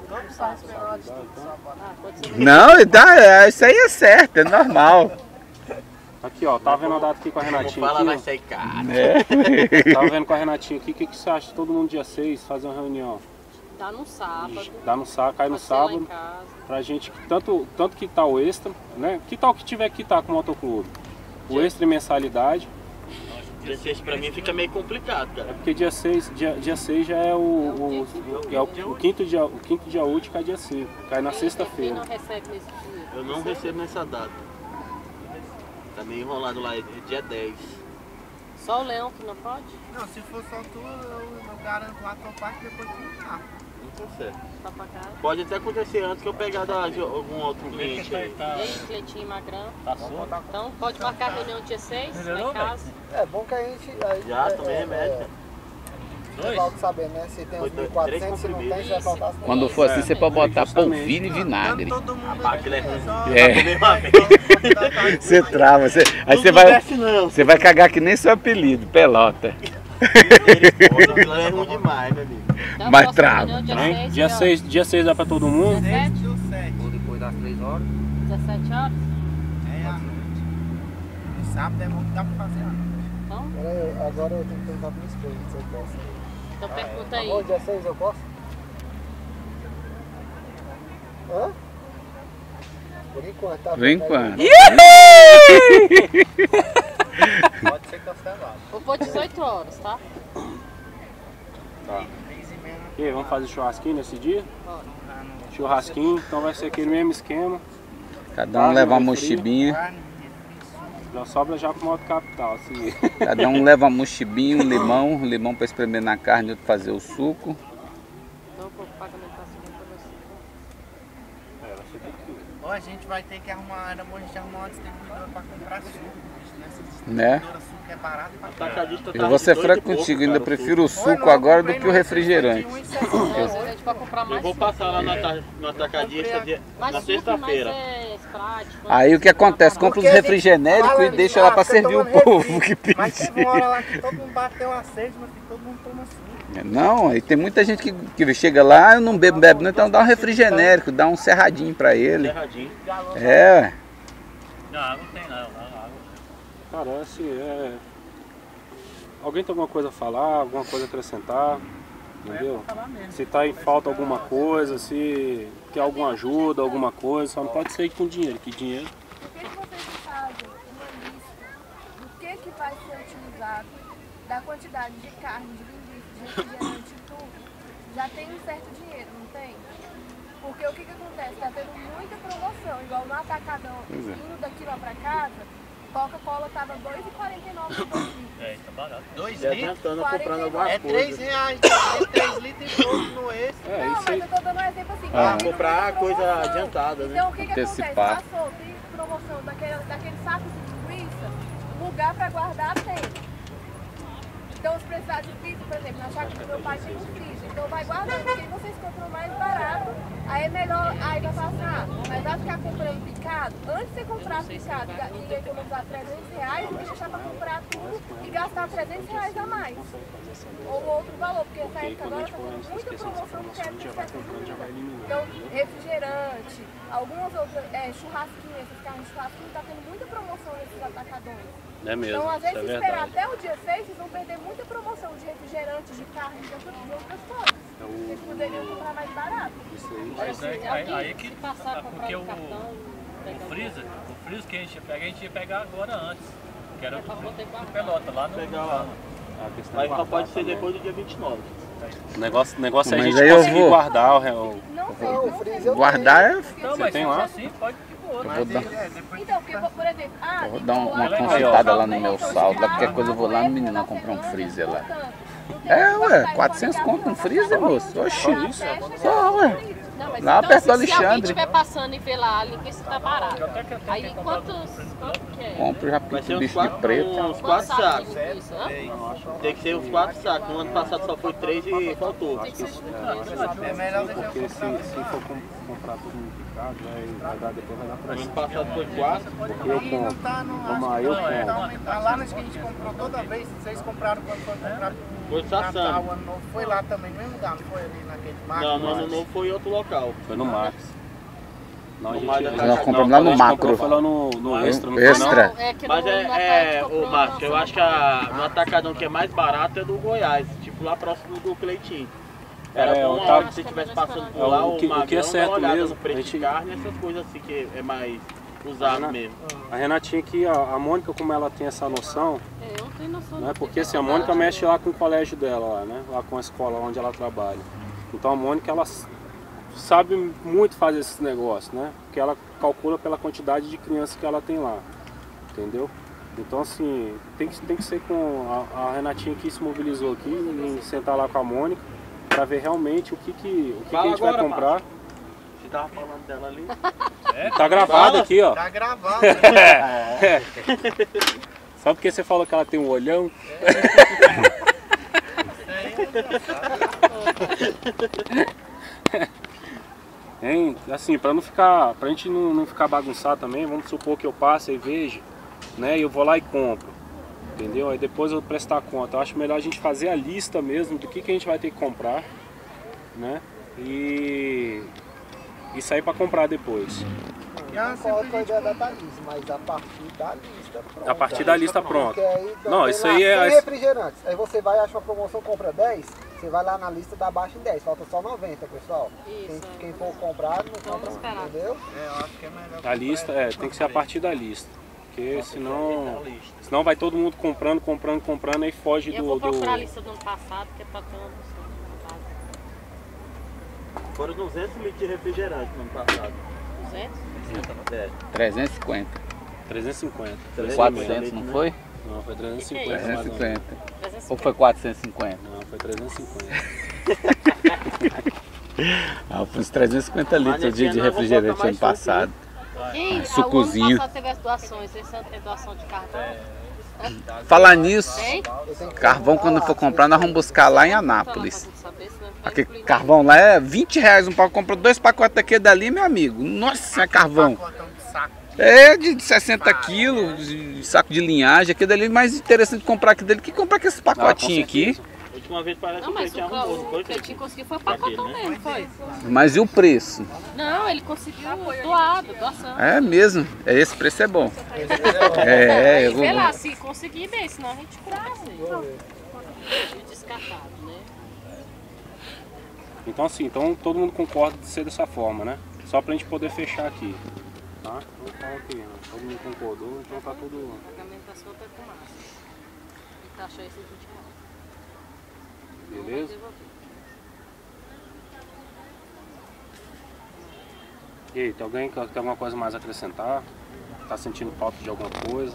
Não, isso aí é certo, é normal. Aqui, ó, tava vendo a data aqui com a Como Renatinha fala, vai aqui. sair caro. É. Tava vendo com a Renatinha aqui, o que você acha? Todo mundo dia 6 fazer uma reunião. Dá no sábado. Dá no sábado, cai no pode ser lá em sábado. casa. Pra gente, tanto que tá o extra, né? Que tal que tiver que tá com o motoclube? o extra em mensalidade. Dia 6 pra mim fica meio complicado, cara. É porque dia 6 já é o quinto dia útil, cai dia 5, cai na sexta-feira. Quem não recebe nesse dia? Eu não recebo nessa data. Tá meio enrolado lá, é dia 10. Só o Leão que não pode? Não, se for só tu, eu garanto lá a tua parte depois tu não tá. Não consegue. Tá pra cá. Pode até acontecer antes que eu pegar de algum outro cliente aí. E aí, Cleitinho e Magrão? Tá solto? Então pode marcar a reunião dia 6, lá em casa. É bom que a gente... Aí, Já tomei remédio, cara. Falta saber, né? Se tem uns 1.400, se não tem, já vai faltar... Quando for assim, você pode botar polvilho e vinagre. Todo mundo Aquilo é ruim. É. Você trava, aí você vai cagar que nem seu apelido, Pelota. Aquilo é ruim demais, meu amigo. Então, Mas próxima trava. reunião, Hein? dia 6, Dia 6 dá pra todo mundo? 17? Ou Depois das 3 horas. 17 horas? É à noite. No sábado é bom que dá pra fazer à noite. Então, Agora eu tenho que perguntar pra minha esposa se eu posso. então pergunta aí. Bom, dia 6 eu posso? Hã? Por enquanto, tá? Por enquanto. Pode ser cancelado. Vou pôr 18 horas, tá? Tá. E aí, vamos fazer churrasquinho nesse dia? Bora. Churrasquinho, então vai ser aquele mesmo esquema. Cada um leva uma mochibinha. Já sobra já pro modo capital. Assim. Cada um leva uma mochibinha, um limão para espremer na carne e outro fazer o suco. Então o pagamento tá seguindo pra você. Ou a gente vai ter que arrumar, era bom a gente arrumar uma distribuidora pra comprar suco, bicho. Nessa Né? distribuidora suco é barato pra caralho. Atacadista tá Eu vou ser de franco 2 e pouco, contigo, ainda cara, prefiro o Oi, suco não, agora comprei do que o no refrigerante. de 1,68. Então, a gente vai comprar mais Eu vou suco. passar lá no atacadista Mais na suco, sexta-feira. mais Sprite. Aí o que acontece? Compra os Porque refrigenéricos e fala deixa lá ah, para fica servir o tomando povo refri. que Mas pede. teve uma hora lá que todo mundo bateu a sede, mas que todo mundo toma suco. Não, aí tem muita gente que chega lá, eu não bebo não, então dá um refrigenérico, dá um cerradinho para ele. Cerradinho. É, Não, água não tem não. Água. Cara, assim, alguém tem alguma coisa a falar, alguma coisa a acrescentar? Entendeu? Se tá em falta alguma coisa, se quer alguma ajuda, alguma coisa, só não pode ser com dinheiro, que dinheiro. Por que vocês fazem uma lista do que vai ser utilizado, da quantidade de carne, de linguiça, de refrigerante e tudo? Já tem um certo dinheiro, não tem? Porque o que acontece? Tá tendo muita promoção, igual no Atacadão, indo daqui lá pra casa, Coca-Cola tava R$ 2,49 por litro. É, tá barato. 2 Já litros? tentando comprando alguma É coisa. R$3, é 3 litros e pouco no extra. É, Não, isso mas aí. eu tô dando um exemplo assim. Ah. tá tendo Comprar muita coisa promoção. adiantada, né? Então o que acontece? Antecipar. Passou, tem promoção daquele saco de linguiça, lugar pra guardar tem. Então se precisar de pizza, por exemplo, na chácara do meu pai tem um freezer, então vai guardando, porque aí vocês compram mais barato, aí é melhor, aí vai falar assim, mas vai ficar comprando picado? Antes de você comprar picado e economizar R$300, deixa deixar pra comprar tudo e gastar R$300 a mais. Ou outro valor, porque essa época agora tá tendo muita promoção de época de festa junina. Então, refrigerante, algumas outras, churrasquinho, esses carros de churrasquinho, tá tendo muita promoção nesses atacadões. É mesmo, Então, às vezes, isso se é esperar verdade. até o dia 6, vocês vão perder muita promoção de refrigerante, de carne, de outras coisas. Vocês poderiam comprar mais barato. Mas aí que Se passar a comprar porque o cartão, o freezer que a gente ia pegar agora antes. Que era pra poder do guardar. Pelota, lá no... Pegar lá. A questão Mas é só guardar pode ser também. depois do dia 29. O negócio é a Mas gente aí eu conseguir vou- guardar o Não sei, Não, o não freezer sei. eu guardar é... Não, Você mas tem se lá? for assim, pode de boa. Eu vou dar, Então, porque, por exemplo, eu vou dar uma Aí, ó. consultada lá no meu saldo, qualquer coisa eu vou lá no menino comprar um freezer lá. É, ué, 400 conto um freezer, moço? Oxi, só, ué. Não, mas Lá então, perto do se alguém Alexandre. estiver passando e ver lá, a linguiça tá barata. Até que eu tenho Aí que comprar quanto que é? Compro, já Vai pinto ser o uns bicho de 4 preto. uns Quantos 4 sacos sacos. de linguiça, hã? Tem que ser uns 4 sacos. No ano passado só foi 3 e faltou. Tem que ser juntado. É melhor deixar Porque eu se comprar. for comprar tudo no picado, vai dar depois vai dar pra No ano cima. passado foi 4. Eu E não compro. tá no. Vamos lá, acho que eu não, compro. tá aumentando. Lá nas que a gente comprou toda vez, vocês compraram quando foi comprar Foi pro Sassano. Natal, Ano Novo, foi lá também, no mesmo lugar, não foi ali naquele mar? Não, no ano novo foi em outro local. Foi no Max. Não, a No gente, Max, Nós compramos lá no macro. Foi lá no extra, não foi Extra. não? É que Mas no Natal a gente é comprou o Márcio, eu uma acho que no atacadão que é mais barato é do Goiás, tipo lá próximo do Cleitinho. Era É, bom eu uma tava- hora que você estivesse passando por É, lá, o que é Magrão, certo dá uma olhada mesmo, no preço a de gente- carne, essas coisas assim que é mais usado mesmo. A Renatinha aqui, ó, a Mônica, como ela tem essa noção, Eu não tenho noção. né? Porque assim, a Mônica mexe lá com o colégio dela, lá, né? Lá com a escola onde ela trabalha. Então a Mônica, ela sabe muito fazer esses negócios, né? Porque ela calcula pela quantidade de crianças que ela tem lá, entendeu? Então assim, tem que ser com a Renatinha que se mobilizou aqui em sentar lá com a Mônica para ver realmente o que a gente vai comprar. Você tava falando dela ali? Tá gravado aqui, ó. Tá gravado. Só porque você falou que ela tem um olhão. Hein? Assim, pra gente não ficar bagunçado também, vamos supor que eu passe e veja, né? E eu vou lá e compro, entendeu? Aí depois eu prestar conta. Eu acho melhor a gente fazer a lista mesmo do que a gente vai ter que comprar, né? E sair pra comprar depois. Eu concordo com a ideia da Thalys, mas a partir da lista pronta. A partir da lista pronta. Aí, Não, isso aí é... refrigerantes. Aí você vai, acha uma promoção, compra 10, você vai lá na lista, dá abaixo em 10. Falta só 90, pessoal. Isso. Quem for comprar, não compra, esperar. entendeu? Eu acho que é melhor. A lista, tem que ser a partir da lista. Porque senão vai todo mundo comprando, aí foge Eu vou procurar a lista do ano passado, que é pra ter uma noção. Foram 200 litros de refrigerante no ano passado. 200? 350. 350. 400, não foi? Não, foi 350. 350. Ou foi 450? Não, foi 350. Foi uns 350 litros de refrigerante ano passado. Quem? Sucozinho. O ano passado teve as doações, esse ano tem doação de cartão. Falar nisso, Tem? carvão quando for comprar nós vamos buscar lá em Anápolis. Saber, senão vai Aquele incluir carvão lá é 20 reais um pau, compra 2 pacotes daquele dali, meu amigo. Nossa, é carvão. Pacotão de saco. É de 60 quilos, de saco de linhagem, aquele dali é mais interessante comprar aquele dali que comprar aquele pacotinho aqui. A última vez parece Não, que mas ele arrumou, não o foi? Cleitinho conseguiu foi pacotão mesmo, foi? Mas e o preço? Não, ele conseguiu doado, doação. É mesmo, esse preço é bom. Aí, Eu vê lá, vou... se conseguir bem, senão a gente traz. Descartado, né? Então assim, todo mundo concorda de ser dessa forma, né? Só pra gente poder fechar aqui. Tá? Então tá aqui, né? Todo mundo concordou, então tá tudo... O pagamento da sua tá com massa. E taxa esse 20 reais. Beleza? E aí, tem alguém que tem alguma coisa mais a acrescentar? Tá sentindo falta de alguma coisa?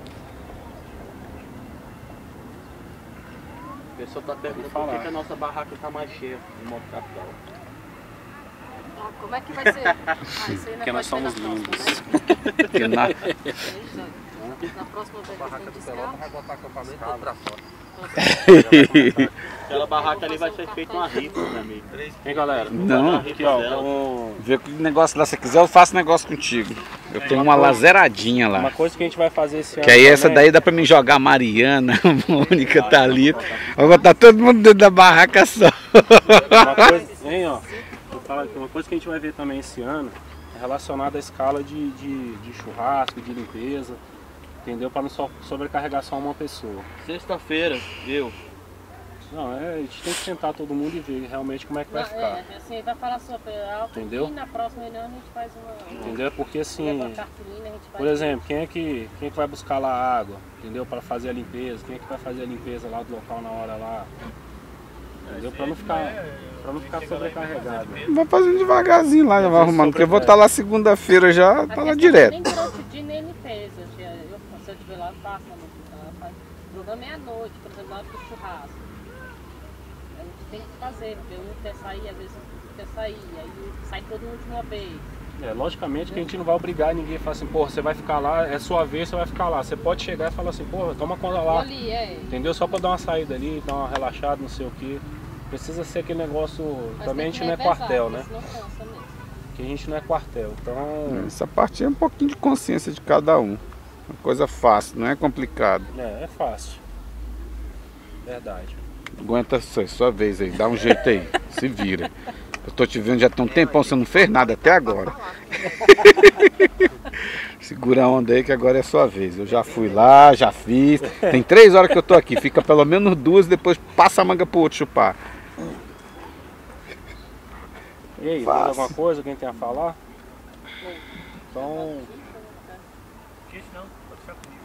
O pessoal tá perguntando por que a nossa barraca tá mais cheia no Moto Capital. Ah, como é que vai ser? Isso aí Porque nós somos lindos. Porque na- Na próxima vez Barraca do Pelota vai botar acampamento todo pra fora. Aquela barraca ali vai ser feita uma rifa, meu amigo. Hein, galera? Não, Aqui, ó, vê que negócio lá, se quiser eu faço negócio contigo. Eu tenho uma lazeradinha uma lá. coisa que a gente vai fazer esse ano Que aí essa também- daí dá pra mim jogar a Mariana, a Mônica, Thalita. Vou botar todo mundo dentro da barraca só. Uma coisa, hein, ó, vou falar aqui, uma coisa que a gente vai ver também esse ano é relacionada à escala de churrasco, de limpeza, entendeu? Para não sobrecarregar só uma pessoa. Sexta-feira, viu? Não, a gente tem que sentar todo mundo e ver realmente como é que vai ficar. Assim, vai falar sobre alto Entendeu? e na próxima reunião a gente faz uma... Entendeu? Porque assim, Leva a cartolina, a gente vai... por exemplo, quem é que vai buscar lá a água, entendeu? Para fazer a limpeza, quem é que vai fazer a limpeza lá do local na hora lá, entendeu? Para não ficar sobrecarregado. Vai fazendo devagarzinho lá, já vai arrumando. Porque eu vou estar lá segunda-feira já, tá lá direto. Nem durante o dia nem limpeza. Se eu estiver lá, eu faço na meia-noite, por exemplo, na hora do churrasco. A gente tem que fazer, porque um quer sair, às vezes não quer sair, aí sai todo mundo de uma vez. Logicamente que a gente não vai obrigar ninguém a falar assim, pô, você vai ficar lá, é sua vez, você vai ficar lá. Você pode chegar e falar assim, pô, toma conta lá, Ali, entendeu? Só pra dar uma saída ali, dar uma relaxada, não sei o que. Precisa ser aquele negócio, Mas também a tem gente que não é revezar, quartel, né? porque senão cansa mesmo. Que a gente não é quartel, então... Essa parte é um pouquinho de consciência de cada um. Uma coisa fácil, não é complicado. É fácil. Verdade. Aguenta sua vez aí, dá um jeito aí, se vira. Eu tô te vendo já tem um tempão, você não fez nada até agora. Segura a onda aí que agora é a sua vez. Eu já fui lá, já fiz. Tem 3 horas que eu tô aqui, fica pelo menos 2, depois passa a manga pro outro chupar. E aí, mais alguma coisa? Alguém tem a falar? Então, aqui, senão pode deixar comigo.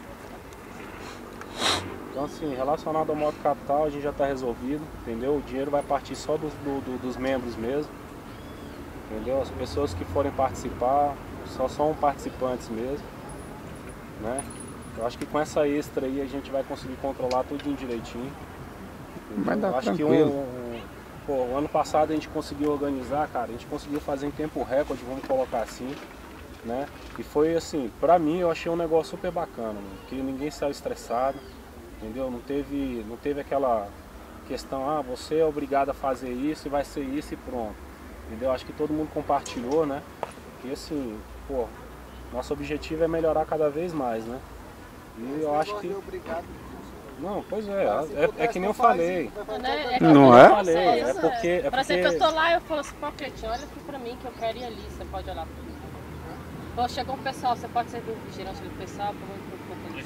Então assim, relacionado ao Moto Capital a gente já está resolvido, entendeu? O dinheiro vai partir só dos membros mesmo, entendeu? As pessoas que forem participar só são participantes mesmo, né? Eu acho que com essa extra aí a gente vai conseguir controlar tudo direitinho. Entendeu? Vai dar Eu acho tranquilo. que o ano passado a gente conseguiu organizar, cara, a gente conseguiu fazer em tempo recorde, vamos colocar assim, né? E foi assim, pra mim eu achei um negócio super bacana, mano, que ninguém saiu estressado, entendeu? Não teve aquela questão, ah, você é obrigado a fazer isso e vai ser isso e pronto, entendeu? Acho que todo mundo compartilhou, né? E assim, pô, nosso objetivo é melhorar cada vez mais, né? E eu acho que... Não, pois é que nem eu falei. Não é? Eu falei, é porque... Por exemplo, eu tô lá e eu falo assim, pô, Cleitinho, olha aqui pra mim que eu quero ir ali, você pode olhar pra mim. Pô, chegou um pessoal, você pode servir um vigilante do pessoal, por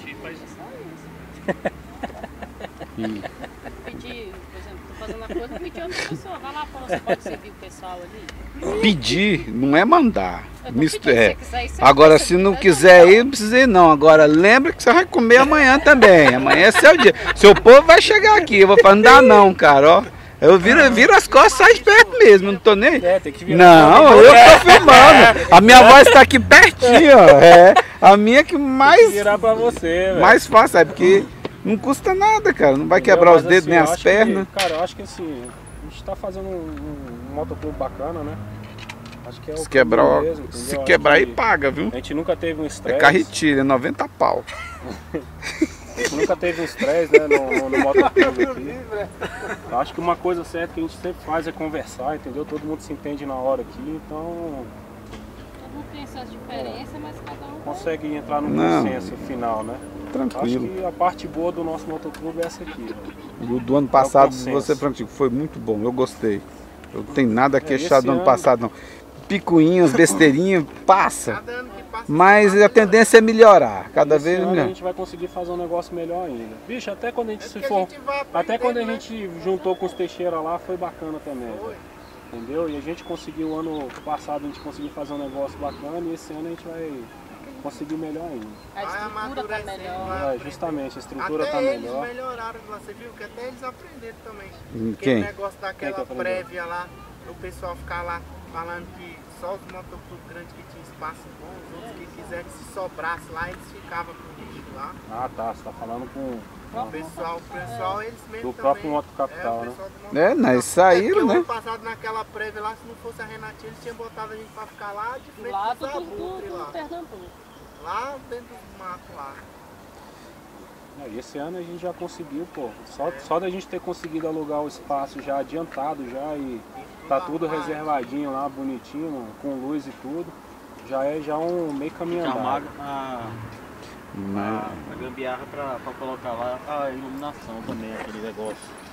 pedir, por exemplo, tô fazendo a coisa, pedir outra pessoa, vai lá, você pode servir o pessoal ali. Pedir não é mandar. Se quiser ir, você Agora, vai se não servir, quiser ir, não precisa ir não. Agora, lembra que você vai comer amanhã também. Amanhã é seu dia. Seu povo vai chegar aqui. Eu vou falar, não dá não, cara, ó. Eu viro as costas e saio de perto mesmo, não tô nem aí. tem que virar. Não, eu tô filmando. A minha voz tá aqui pertinho, ó. É a minha que mais... Tem que virar pra você, velho. Mais fácil, sabe? Porque não custa nada, cara. Não vai quebrar os dedos nem as pernas. Cara, eu acho que assim, a gente tá fazendo um motoclube bacana, né? Acho que é o Se quebrar, mesmo, se entendeu? quebrar Acho aí que paga, viu? A gente nunca teve um É estresse. carretilha, 90 pau. A gente nunca teve um estresse, né, no motoclube aqui. Eu acho que uma coisa certa que a gente sempre faz é conversar, entendeu? Todo mundo se entende na hora aqui, então Não tem essas diferenças, mas cada um consegue entrar num Não. consenso final, né? Tranquilo. Acho que a parte boa do nosso motoclube é essa aqui, velho. E o do ano passado, consenso. você, Francisco, foi muito bom. Eu gostei. Eu não tenho nada a queixar esse do ano ano- passado, não. Picuinhas, besteirinhas, passa. Cada ano que passa. Mas a tendência é melhorar. Cada Esse vez ano a melhor. gente vai conseguir fazer um negócio melhor ainda. Bicho, até quando a gente se que a for. gente vai Até quando a aprendendo, gente juntou com os Teixeira lá, foi bacana também. velho. Entendeu? E a gente conseguiu, ano passado a gente conseguiu fazer um negócio bacana e esse ano a gente vai conseguir melhor ainda. a estrutura tá melhor. Justamente, a estrutura Até tá eles melhor. melhoraram lá, você viu que até eles aprenderam também. Quem? Aquele negócio daquela Quem que aprendeu? prévia lá, o pessoal ficar lá falando que só os motoclubes grandes que tinham espaço bom, os outros que quiserem que se sobrasse lá, eles ficavam com o lixo lá. Ah tá, você tá falando com O pessoal eles mesmo do próprio também. Moto Capital, o né? pessoal do Moto É, nós Capital. saíram, Porque o né? ano passado naquela prévia lá, se não fosse a Renatinha, eles tinham botado a gente pra ficar lá de Do frente lado dos abutres do lá. Pernambuco. Lá dentro do mato lá. E esse ano a gente já conseguiu, pô. Só da gente ter conseguido alugar o espaço já adiantado já e tá tudo reservadinho lá, bonitinho, mano, com luz e tudo. Já é um meio caminho andado. A gambiarra pra colocar lá a iluminação também, aquele negócio.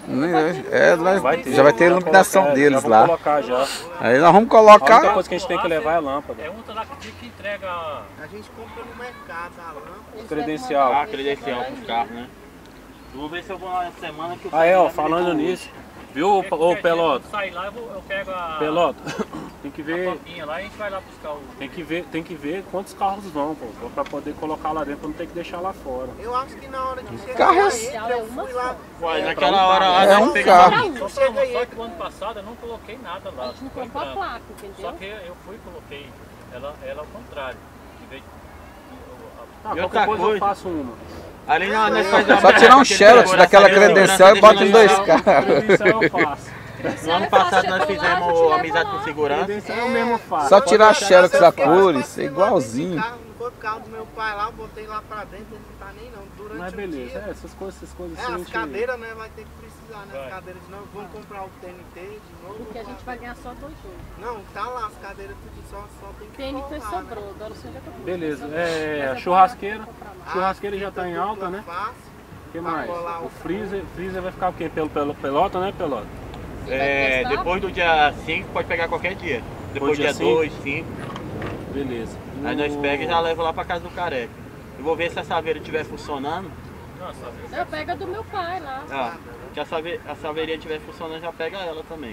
Já vai ter a iluminação deles já lá. Vou colocar já. Aí nós vamos A única colocar. coisa que a gente tem que levar é a lâmpada. É um lá que entrega A gente compra no mercado a lâmpada. Credencial. Ah, credencial pros carros, né? Eu vou ver se eu vou lá essa semana que eu Ah, é, ó, pego falando hoje. nisso. Viu, ô Peloto? Sai lá, eu pego a Peloto, tem que a ver. copinha lá e a gente vai lá buscar o... Tem que ver quantos carros vão, pô, pra poder colocar lá dentro, pra não ter que deixar lá fora. Eu acho que na hora que chegar Carro lá, é- entra, eu fui lá. Uai, naquela hora lá, É nós um pegamos- carro. Só Chega aí, só que o ano passado eu não coloquei nada lá. A gente não ficou em colocou a branco. placa, entendeu? Só que eu fui e coloquei ela ao contrário. Em vez de... Ah, E qualquer outra coisa eu coisa? faço uma. Ali nós fazemos Só tirar um aquele xerox negócio daquela da credencial e bota em dois credencial. carros. Credencial eu faço. No ano passado nós fizemos amizade com segurança. Credencial eu mesmo faço. Só tirar a xerox Eu da fiquei cores, passando lá igualzinho. dentro de carro, no carro do meu pai lá, botei lá pra dentro, ele não tá nem não. Durante Mas o beleza, dia, essas coisas assim. as a gente- cadeiras, né, vai ter que precisar, né, Vai. as cadeiras de novo. Vamos comprar o TNT de novo. Porque a gente vai ganhar só 2 jogos. Não, tá lá, as cadeiras tudo só tem que TNT colar, sobrou, agora você já comprou. Beleza, Mas eu churrasqueira. vou comprar mais. Churrasqueira já tá em alta, né? O que mais? O freezer vai ficar o quê? Pelo Pelota, né, Pelota? É, depois do dia 5 pode pegar qualquer dia. Depois do dia 2, 5. Beleza. Aí nós pega e já leva lá pra casa do careca. Eu vou ver se a saveira estiver funcionando. Eu pego a do meu pai lá. Ah, se a saveirinha estiver funcionando, já pega ela também.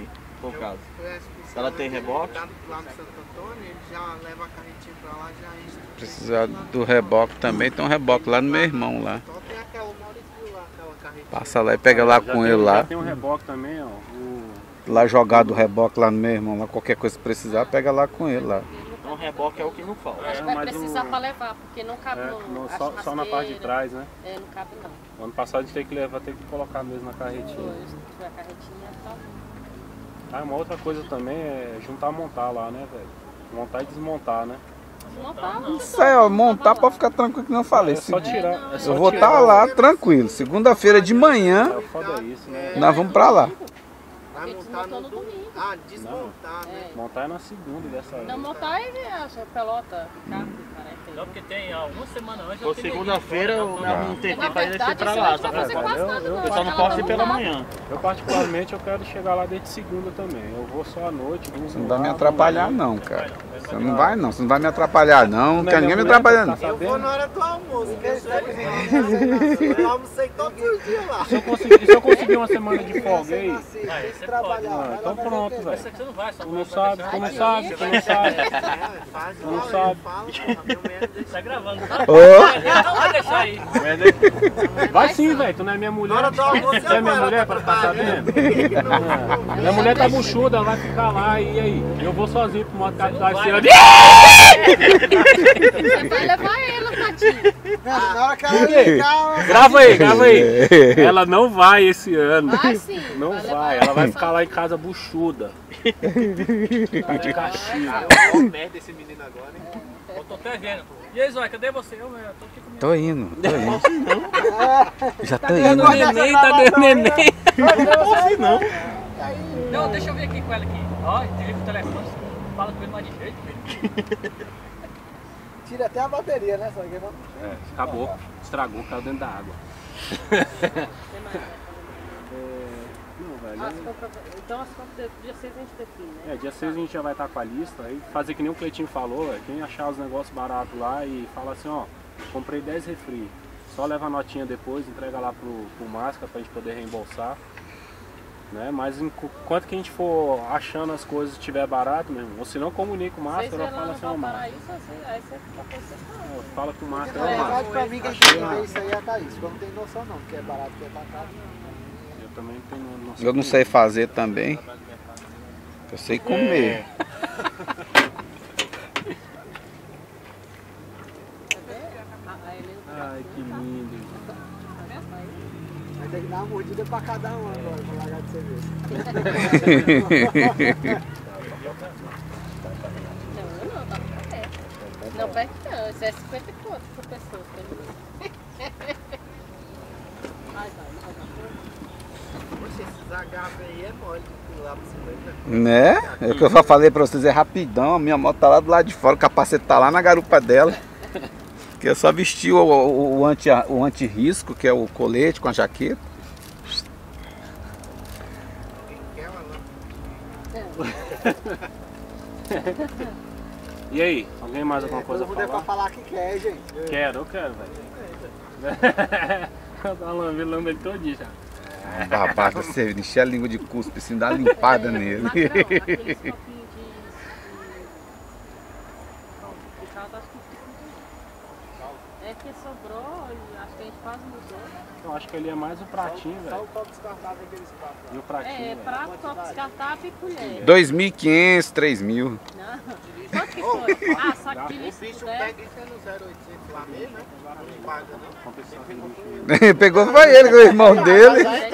por caso. Ela tem reboque? Lá no Santo Antônio, ele já leva a carretinha pra lá, já enche. Precisar do reboque também, tem um reboque lá no meu irmão lá. Então tem aquela, o Maurício viu lá, aquela carretinha. Passa lá e pega lá com ele lá. Já tem um reboque também, ó. Lá jogado o reboque lá no meu irmão, lá qualquer coisa que precisar, pega lá com ele lá. Então reboque é o que não falta. Acho que vai precisar pra levar, porque não cabe só na parte de trás, né? É, não cabe não. O ano passado a gente tem que levar, tem que colocar mesmo na carretinha. Se tiver a carretinha, tá. Ah, uma outra coisa também é juntar e montar lá, né, velho? Montar e desmontar, né? Isso aí, ó, montar pode ficar tranquilo que não falei. É só tirar. Eu vou estar lá tranquilo. Segunda-feira de manhã, Foda isso, né? nós vamos pra lá. Vai montar no domingo. Ah, desmontar, né? Montar é na segunda dessa vez. Não, montar é a pelota, carro, cara. Não, porque tem uma semana antes. Ou segunda-feira eu não tenho tempo pra ir verdade, pra isso lá. não vai fazer quase nada, não. Eu só não posso ir pela manhã. Eu particularmente eu quero chegar lá desde segunda também. Eu vou só à noite. Você não vai me atrapalhar não, cara. Você não vai não, você não vai me atrapalhar não. Não quero ninguém me atrapalhando não. Eu vou na hora do almoço, eu almocei todos os dias lá. Se eu conseguir uma semana de folga aí, então pronto, velho. Você não vai, só Tu não sabe, tu não sabe, tu não sabe. Tu não sabe. Tá gravando. Ô, Não vai deixar aí. Vai sim, velho. Tu não é minha mulher. Tu é minha mulher pra ficar sabendo? Minha mulher tá buchuda, ela vai ficar lá e aí? Eu vou sozinho pro modo capital esse ano. Você vai levar ela, Tadinho. Na hora que ela ligar, Grava aí, grava aí. Ela não vai esse ano. Vai sim. Não vai, ela vai ficar lá em casa buchuda. Tá de castigo. Olha merda esse menino agora, hein? Eu tô até vendo. E aí, Zóia, cadê você? Eu tô aqui comigo. tô indo. Já tô indo. Neném, tá dando neném. Não. Não, deixa eu ver aqui com ela aqui. Ó, desliga o telefone, fala com ele mais de jeito. tira até a bateria, né? Só que não... Acabou, estragou, caiu dentro da água. Não, velho. Então as compras dia 6 a gente define, né? Dia 6 a gente já vai estar com a lista, aí fazer que nem o Cleitinho falou, quem achar os negócios baratos lá e fala assim, ó, comprei 10 refri, só leva a notinha depois, entrega lá pro Máscara pra gente poder reembolsar. Né? Mas enquanto que a gente for achando as coisas e estiver barato mesmo, ou se não comunica com o Máscara, fala assim, ó, Máscara. Aí você fica pensando. Fala com o Máscara, Na ó, verdade, Máscara. pra mim, quem tem que ver isso aí é a Thaís. Eu não tenho noção não, porque é barato, porque é caro. Eu também não tenho noção. Eu não sei fazer também. Eu sei comer. Ai, que lindo. Vai ter que dar uma mordida pra cada um agora, pra largar de cerveja. Não, tá perto. Não, perto não, isso é 50 e quanto por pessoa. Poxa, esses agave aí é mole de lá pra 50. Né? É o que eu já falei pra vocês, é rapidão. A minha moto tá lá do lado de fora, o capacete tá lá na garupa dela. Que é só vestir o anti-risco, que é o colete com a jaqueta. E aí, alguém mais alguma coisa Todo a mundo é pra falar? falar que quer, gente. Eu quero, velho. Eu tava lambendo ele todinho já. Babaca, você encher a língua de cuspe, assim, dá uma limpada nele. Aqueles copinhos de casa, acho que é que sobrou, acho que a gente quase mudou. Eu acho que ali é mais o pratinho, Só velho. o copo descartável aqueles quatro. E o pratinho, É, velho. prato, copo descartável e colher. 2.500, 3.000. Não. Quanto que foi? Ah, saco de O lixo bicho dez. pega isso no 0800 lá mesmo, né? Não paga, não. Pegou foi ele, com o irmão dele. Mas aí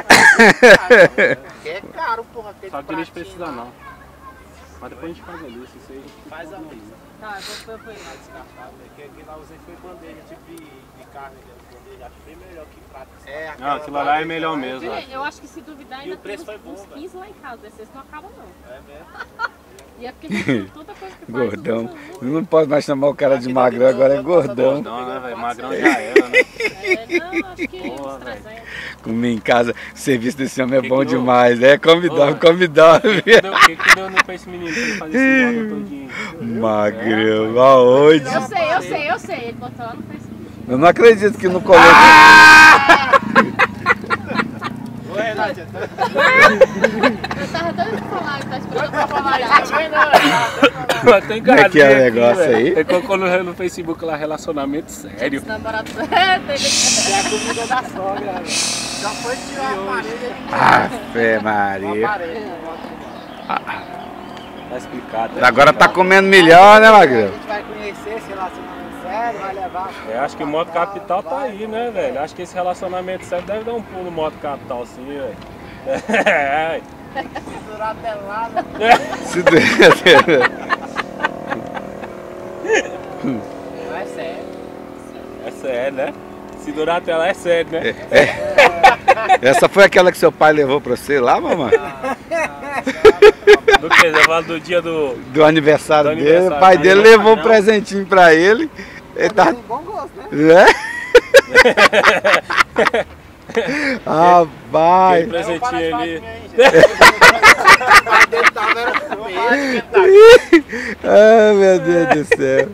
que é caro, porra, aquele Só que eles pratinho precisam lá. não. Mas depois a gente faz a lista, isso aí a gente faz a lista. Tá, eu vou lá. Que lá usei foi bandeja, tipo de carne, bandeja, acho bem melhor que prato. É, Não, aquilo lá é melhor mesmo. Vê, velho. eu acho que se duvidar ainda o preço tem foi uns bom, 15 lá em casa, desses não acaba não. É mesmo? E é porque tem toda coisa que faz Gordão. Não pode mais chamar o cara de magrão, agora é gordão. Gordão, né, velho? Magrão já era, né? Não, acho que Porra, uns 300. Comer em casa, o serviço desse homem é Que bom que deu? demais. É, come Porra. dorme. O que deu pra esse menino pra ele fazer esse modo todinho? Magrão, aonde? Eu sei, ele botou lá no Facebook. Eu não acredito que no colete. Eu tava doido de falar, tá esperando pra falar. Tem Como é que é o negócio aí? Ele colocou no Facebook lá, relacionamento sério. Namorado É a comida da sogra. Já foi tirar a parede. Ave Maria. Tá explicado. Né? Agora tá comendo melhor, né, A Magrelo? gente vai conhecer esse relacionamento sério, vai levar. Eu acho que o Moto Capital tá aí, né, velho? Acho que esse relacionamento sério deve dar um pulo no Moto Capital, sim, velho. É. Durar até lá, né? Se Não é sério. É sério, né? Se durar até lá é sério, né? Essa foi aquela que seu pai levou pra você lá, mamãe? Do que? Você fala do dia do... Do aniversário Do dele. aniversário O pai dele, dele levou um não. presentinho pra ele. Ele tá... Tem bom gosto, né? É? Rapaz. Aquele presentinho ali. O pai dele tava era Ai, meu Deus do céu.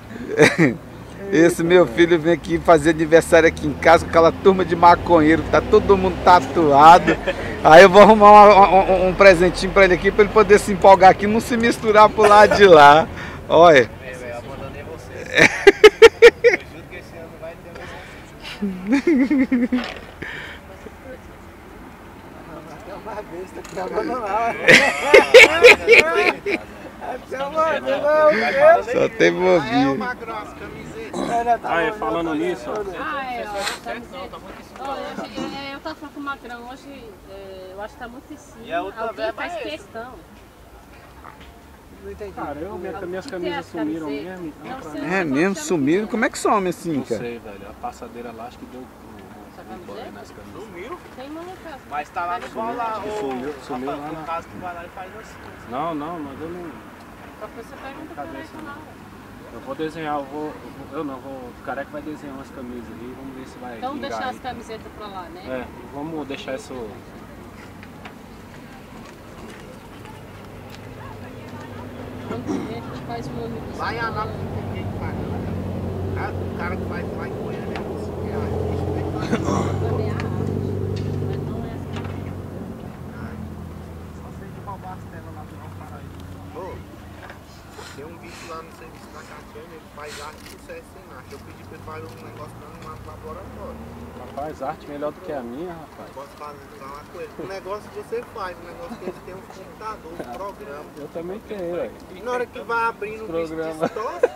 Esse meu filho vem aqui fazer aniversário aqui em casa com aquela turma de maconheiro, tá todo mundo tatuado. Aí eu vou arrumar um presentinho pra ele aqui, pra ele poder se empolgar aqui e não se misturar pro lado de lá. Olha. Eu abandonei você. Eu juro que esse ano vai ter você. Até uma besta que vai abandonar. Só tem bobinho. Aí, falando nisso, ó. Eu tava falando com o Magrão hoje, eu acho que tá muito em cima. E a outra Alguém verba faz é essa. questão. Não entendi. Cara, minhas camisas sumiram mesmo. Então, pra mim, É mesmo, sumiram? Como é que some assim, não cara? sei, velho. A passadeira lá acho que deu banho nas camisas. Sumiu? Tem uma no caso. Mas tá lá no bola. Sumiu lá No na... caso que vai lá e faz assim. Não, mas eu não... Qualquer coisa você pergunta pra ele na hora. Eu vou desenhar, o Careca vai desenhar umas camisas aí, vamos ver se vai Então vingar deixar aí. as camisetas pra lá, né? É, vamos deixar isso... Quando tiver, a gente faz um ônibus. Lá em Anápolis não tem ninguém que faz, não. O cara que faz lá em Goiânia é assim, que é artista, tem que fazer. Também a arte, mas não é assim. Só sei de roubar as telas lá do Novo Paraíba. Tem um bicho lá no serviço da Catiane, ele faz arte do CSNAT. Eu pedi pra ele fazer um negócio pra mim lá no laboratório. Rapaz, arte melhor do que a minha, rapaz. Posso falar com ele. O negócio que você faz, o negócio que eles têm um computador, um programa. Eu também tenho, velho. E na hora que vai abrindo o bicho Programa. distorce.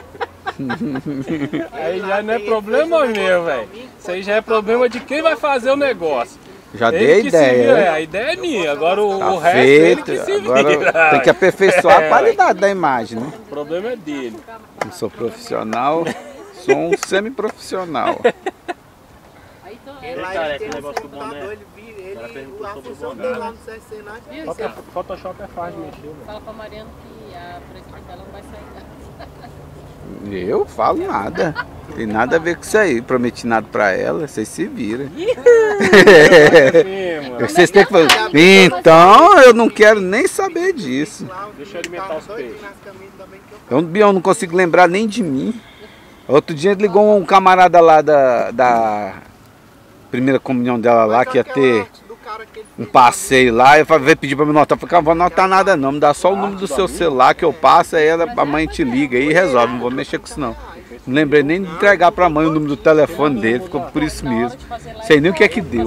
Aí já não é problema meu, velho. Isso aí já é problema de quem vai fazer o negócio. Já Ele dei a que se vira, ideia, né? a ideia é minha, agora o Tá resto ele feito, que se agora vira. tem que aperfeiçoar a qualidade da imagem, né? O problema é dele. Não sou profissional, sou um semi-profissional. Aí tô, Ele lá cara, ele esse tem um negócio do boné. computador, a função dele lá no CSNAT é isso. Photoshop é fácil de mexer, velho. fala pra Mariana que a presidente dela não vai sair dela. Eu falo nada. Tem nada a ver com isso aí. Prometi nada pra ela, vocês se viram. Sim, mano. Vocês têm que fazer. Então eu não quero nem saber disso. Deixa eu alimentar os peixes. Eu não consigo lembrar nem de mim. Outro dia ligou um camarada lá da primeira comunhão dela lá, que ia ter um passeio lá. Eu veio pedir pra me anotar. Eu falei, não vou anotar nada não, me dá só o número do seu celular que eu passo, aí a mãe te liga aí e resolve. Não vou mexer com isso não. Não lembrei nem de entregar pra mãe o número do telefone dele, ficou por isso mesmo. Sei nem o que é que deu.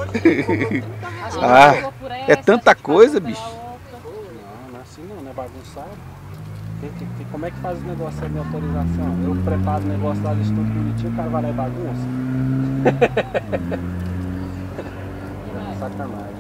Ah, é tanta coisa, bicho. Não é assim não é bagunçado. Como é que faz o negócio sem minha autorização? Eu preparo o negócio lá, deixo tudo bonitinho, o cara vai lá e bagunça. Sacanagem.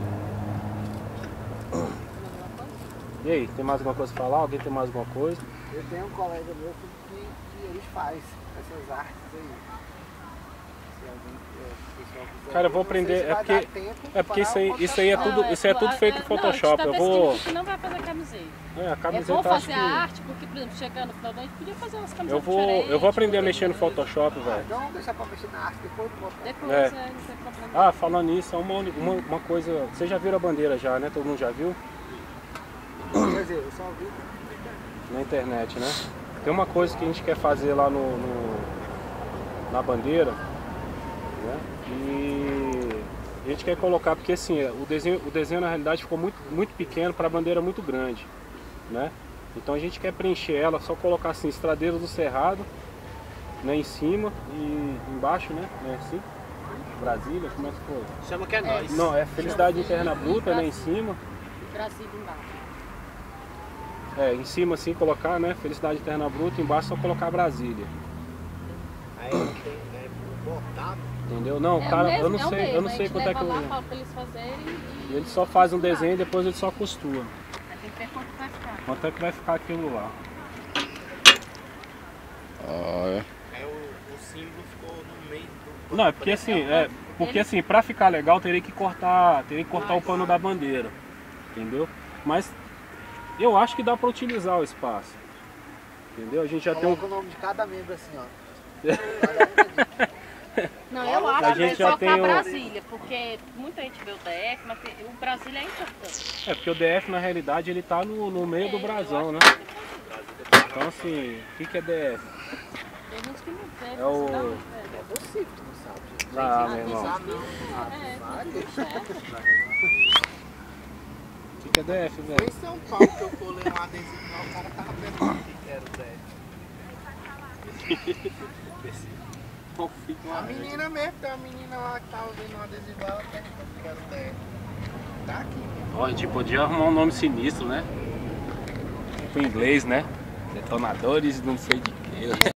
E aí, tem mais alguma coisa pra falar? Alguém tem mais alguma coisa? Eu tenho um colega meu que ele faz essas artes aí. Se alguém pessoal quiser. Cara, eu vou aprender. É porque isso aí é tudo feito em Photoshop. Eu vou. Não vai fazer camiseta. É, a É camiseta bom acho fazer que. a arte, porque, por exemplo, chegando no final do ano, a gente podia fazer umas camisetas Eu vou aprender a mexer no Photoshop, velho. Então vamos deixar pra mexer na arte depois do botar. Depois, É. não tem problema. Ah, falando nisso, uma coisa. Vocês já viram a bandeira já, né? Todo mundo já viu? Quer dizer, eu só vi. Na internet, né? Tem uma coisa que a gente quer fazer lá na bandeira, né? E A gente quer colocar, porque assim, o desenho na realidade ficou muito pequeno para a bandeira muito grande, né? Então a gente quer preencher ela, só colocar assim, Estradeiro do Cerrado, né, em cima e embaixo, né? Assim, Brasília, como é que foi? Chama que é nós. Não, é Felicidade Interna Bruta, né, em cima. Brasília embaixo. Em cima assim colocar, né, Felicidade Interna Bruta, embaixo só colocar Brasília. Aí não tem, né, botado. Entendeu? Não, cara, eu não sei quanto é que eu leva lá pra eles fazerem e ele só faz um desenho e depois ele só costura. Tem que ver quanto vai ficar. Quanto é que vai ficar aquilo lá? O símbolo ficou no meio do... Não, é porque assim, pra ficar legal teria que cortar o pano da bandeira, entendeu? Mas eu acho que dá pra utilizar o espaço, entendeu? A gente já tem o nome de cada membro assim, ó. Não, eu acho que é só pra Brasília, porque muita gente vê o DF, mas o Brasília é importante. Porque o DF na realidade ele tá no meio do brasão, né? Então assim, o que é DF? Tem gente que não vê, É o... É você que não sabe. Ah, meu irmão. O que é DF, velho? Foi em São Paulo que eu colei um adesivo, o cara tava perguntando o que era o DF. A menina mesmo, tem uma menina lá que tava vendo um adesivo, ela perguntou o que era o DF. Tá aqui. Ó, a gente podia arrumar um nome sinistro, né? Tipo em inglês, né? Detonadores não sei de quê.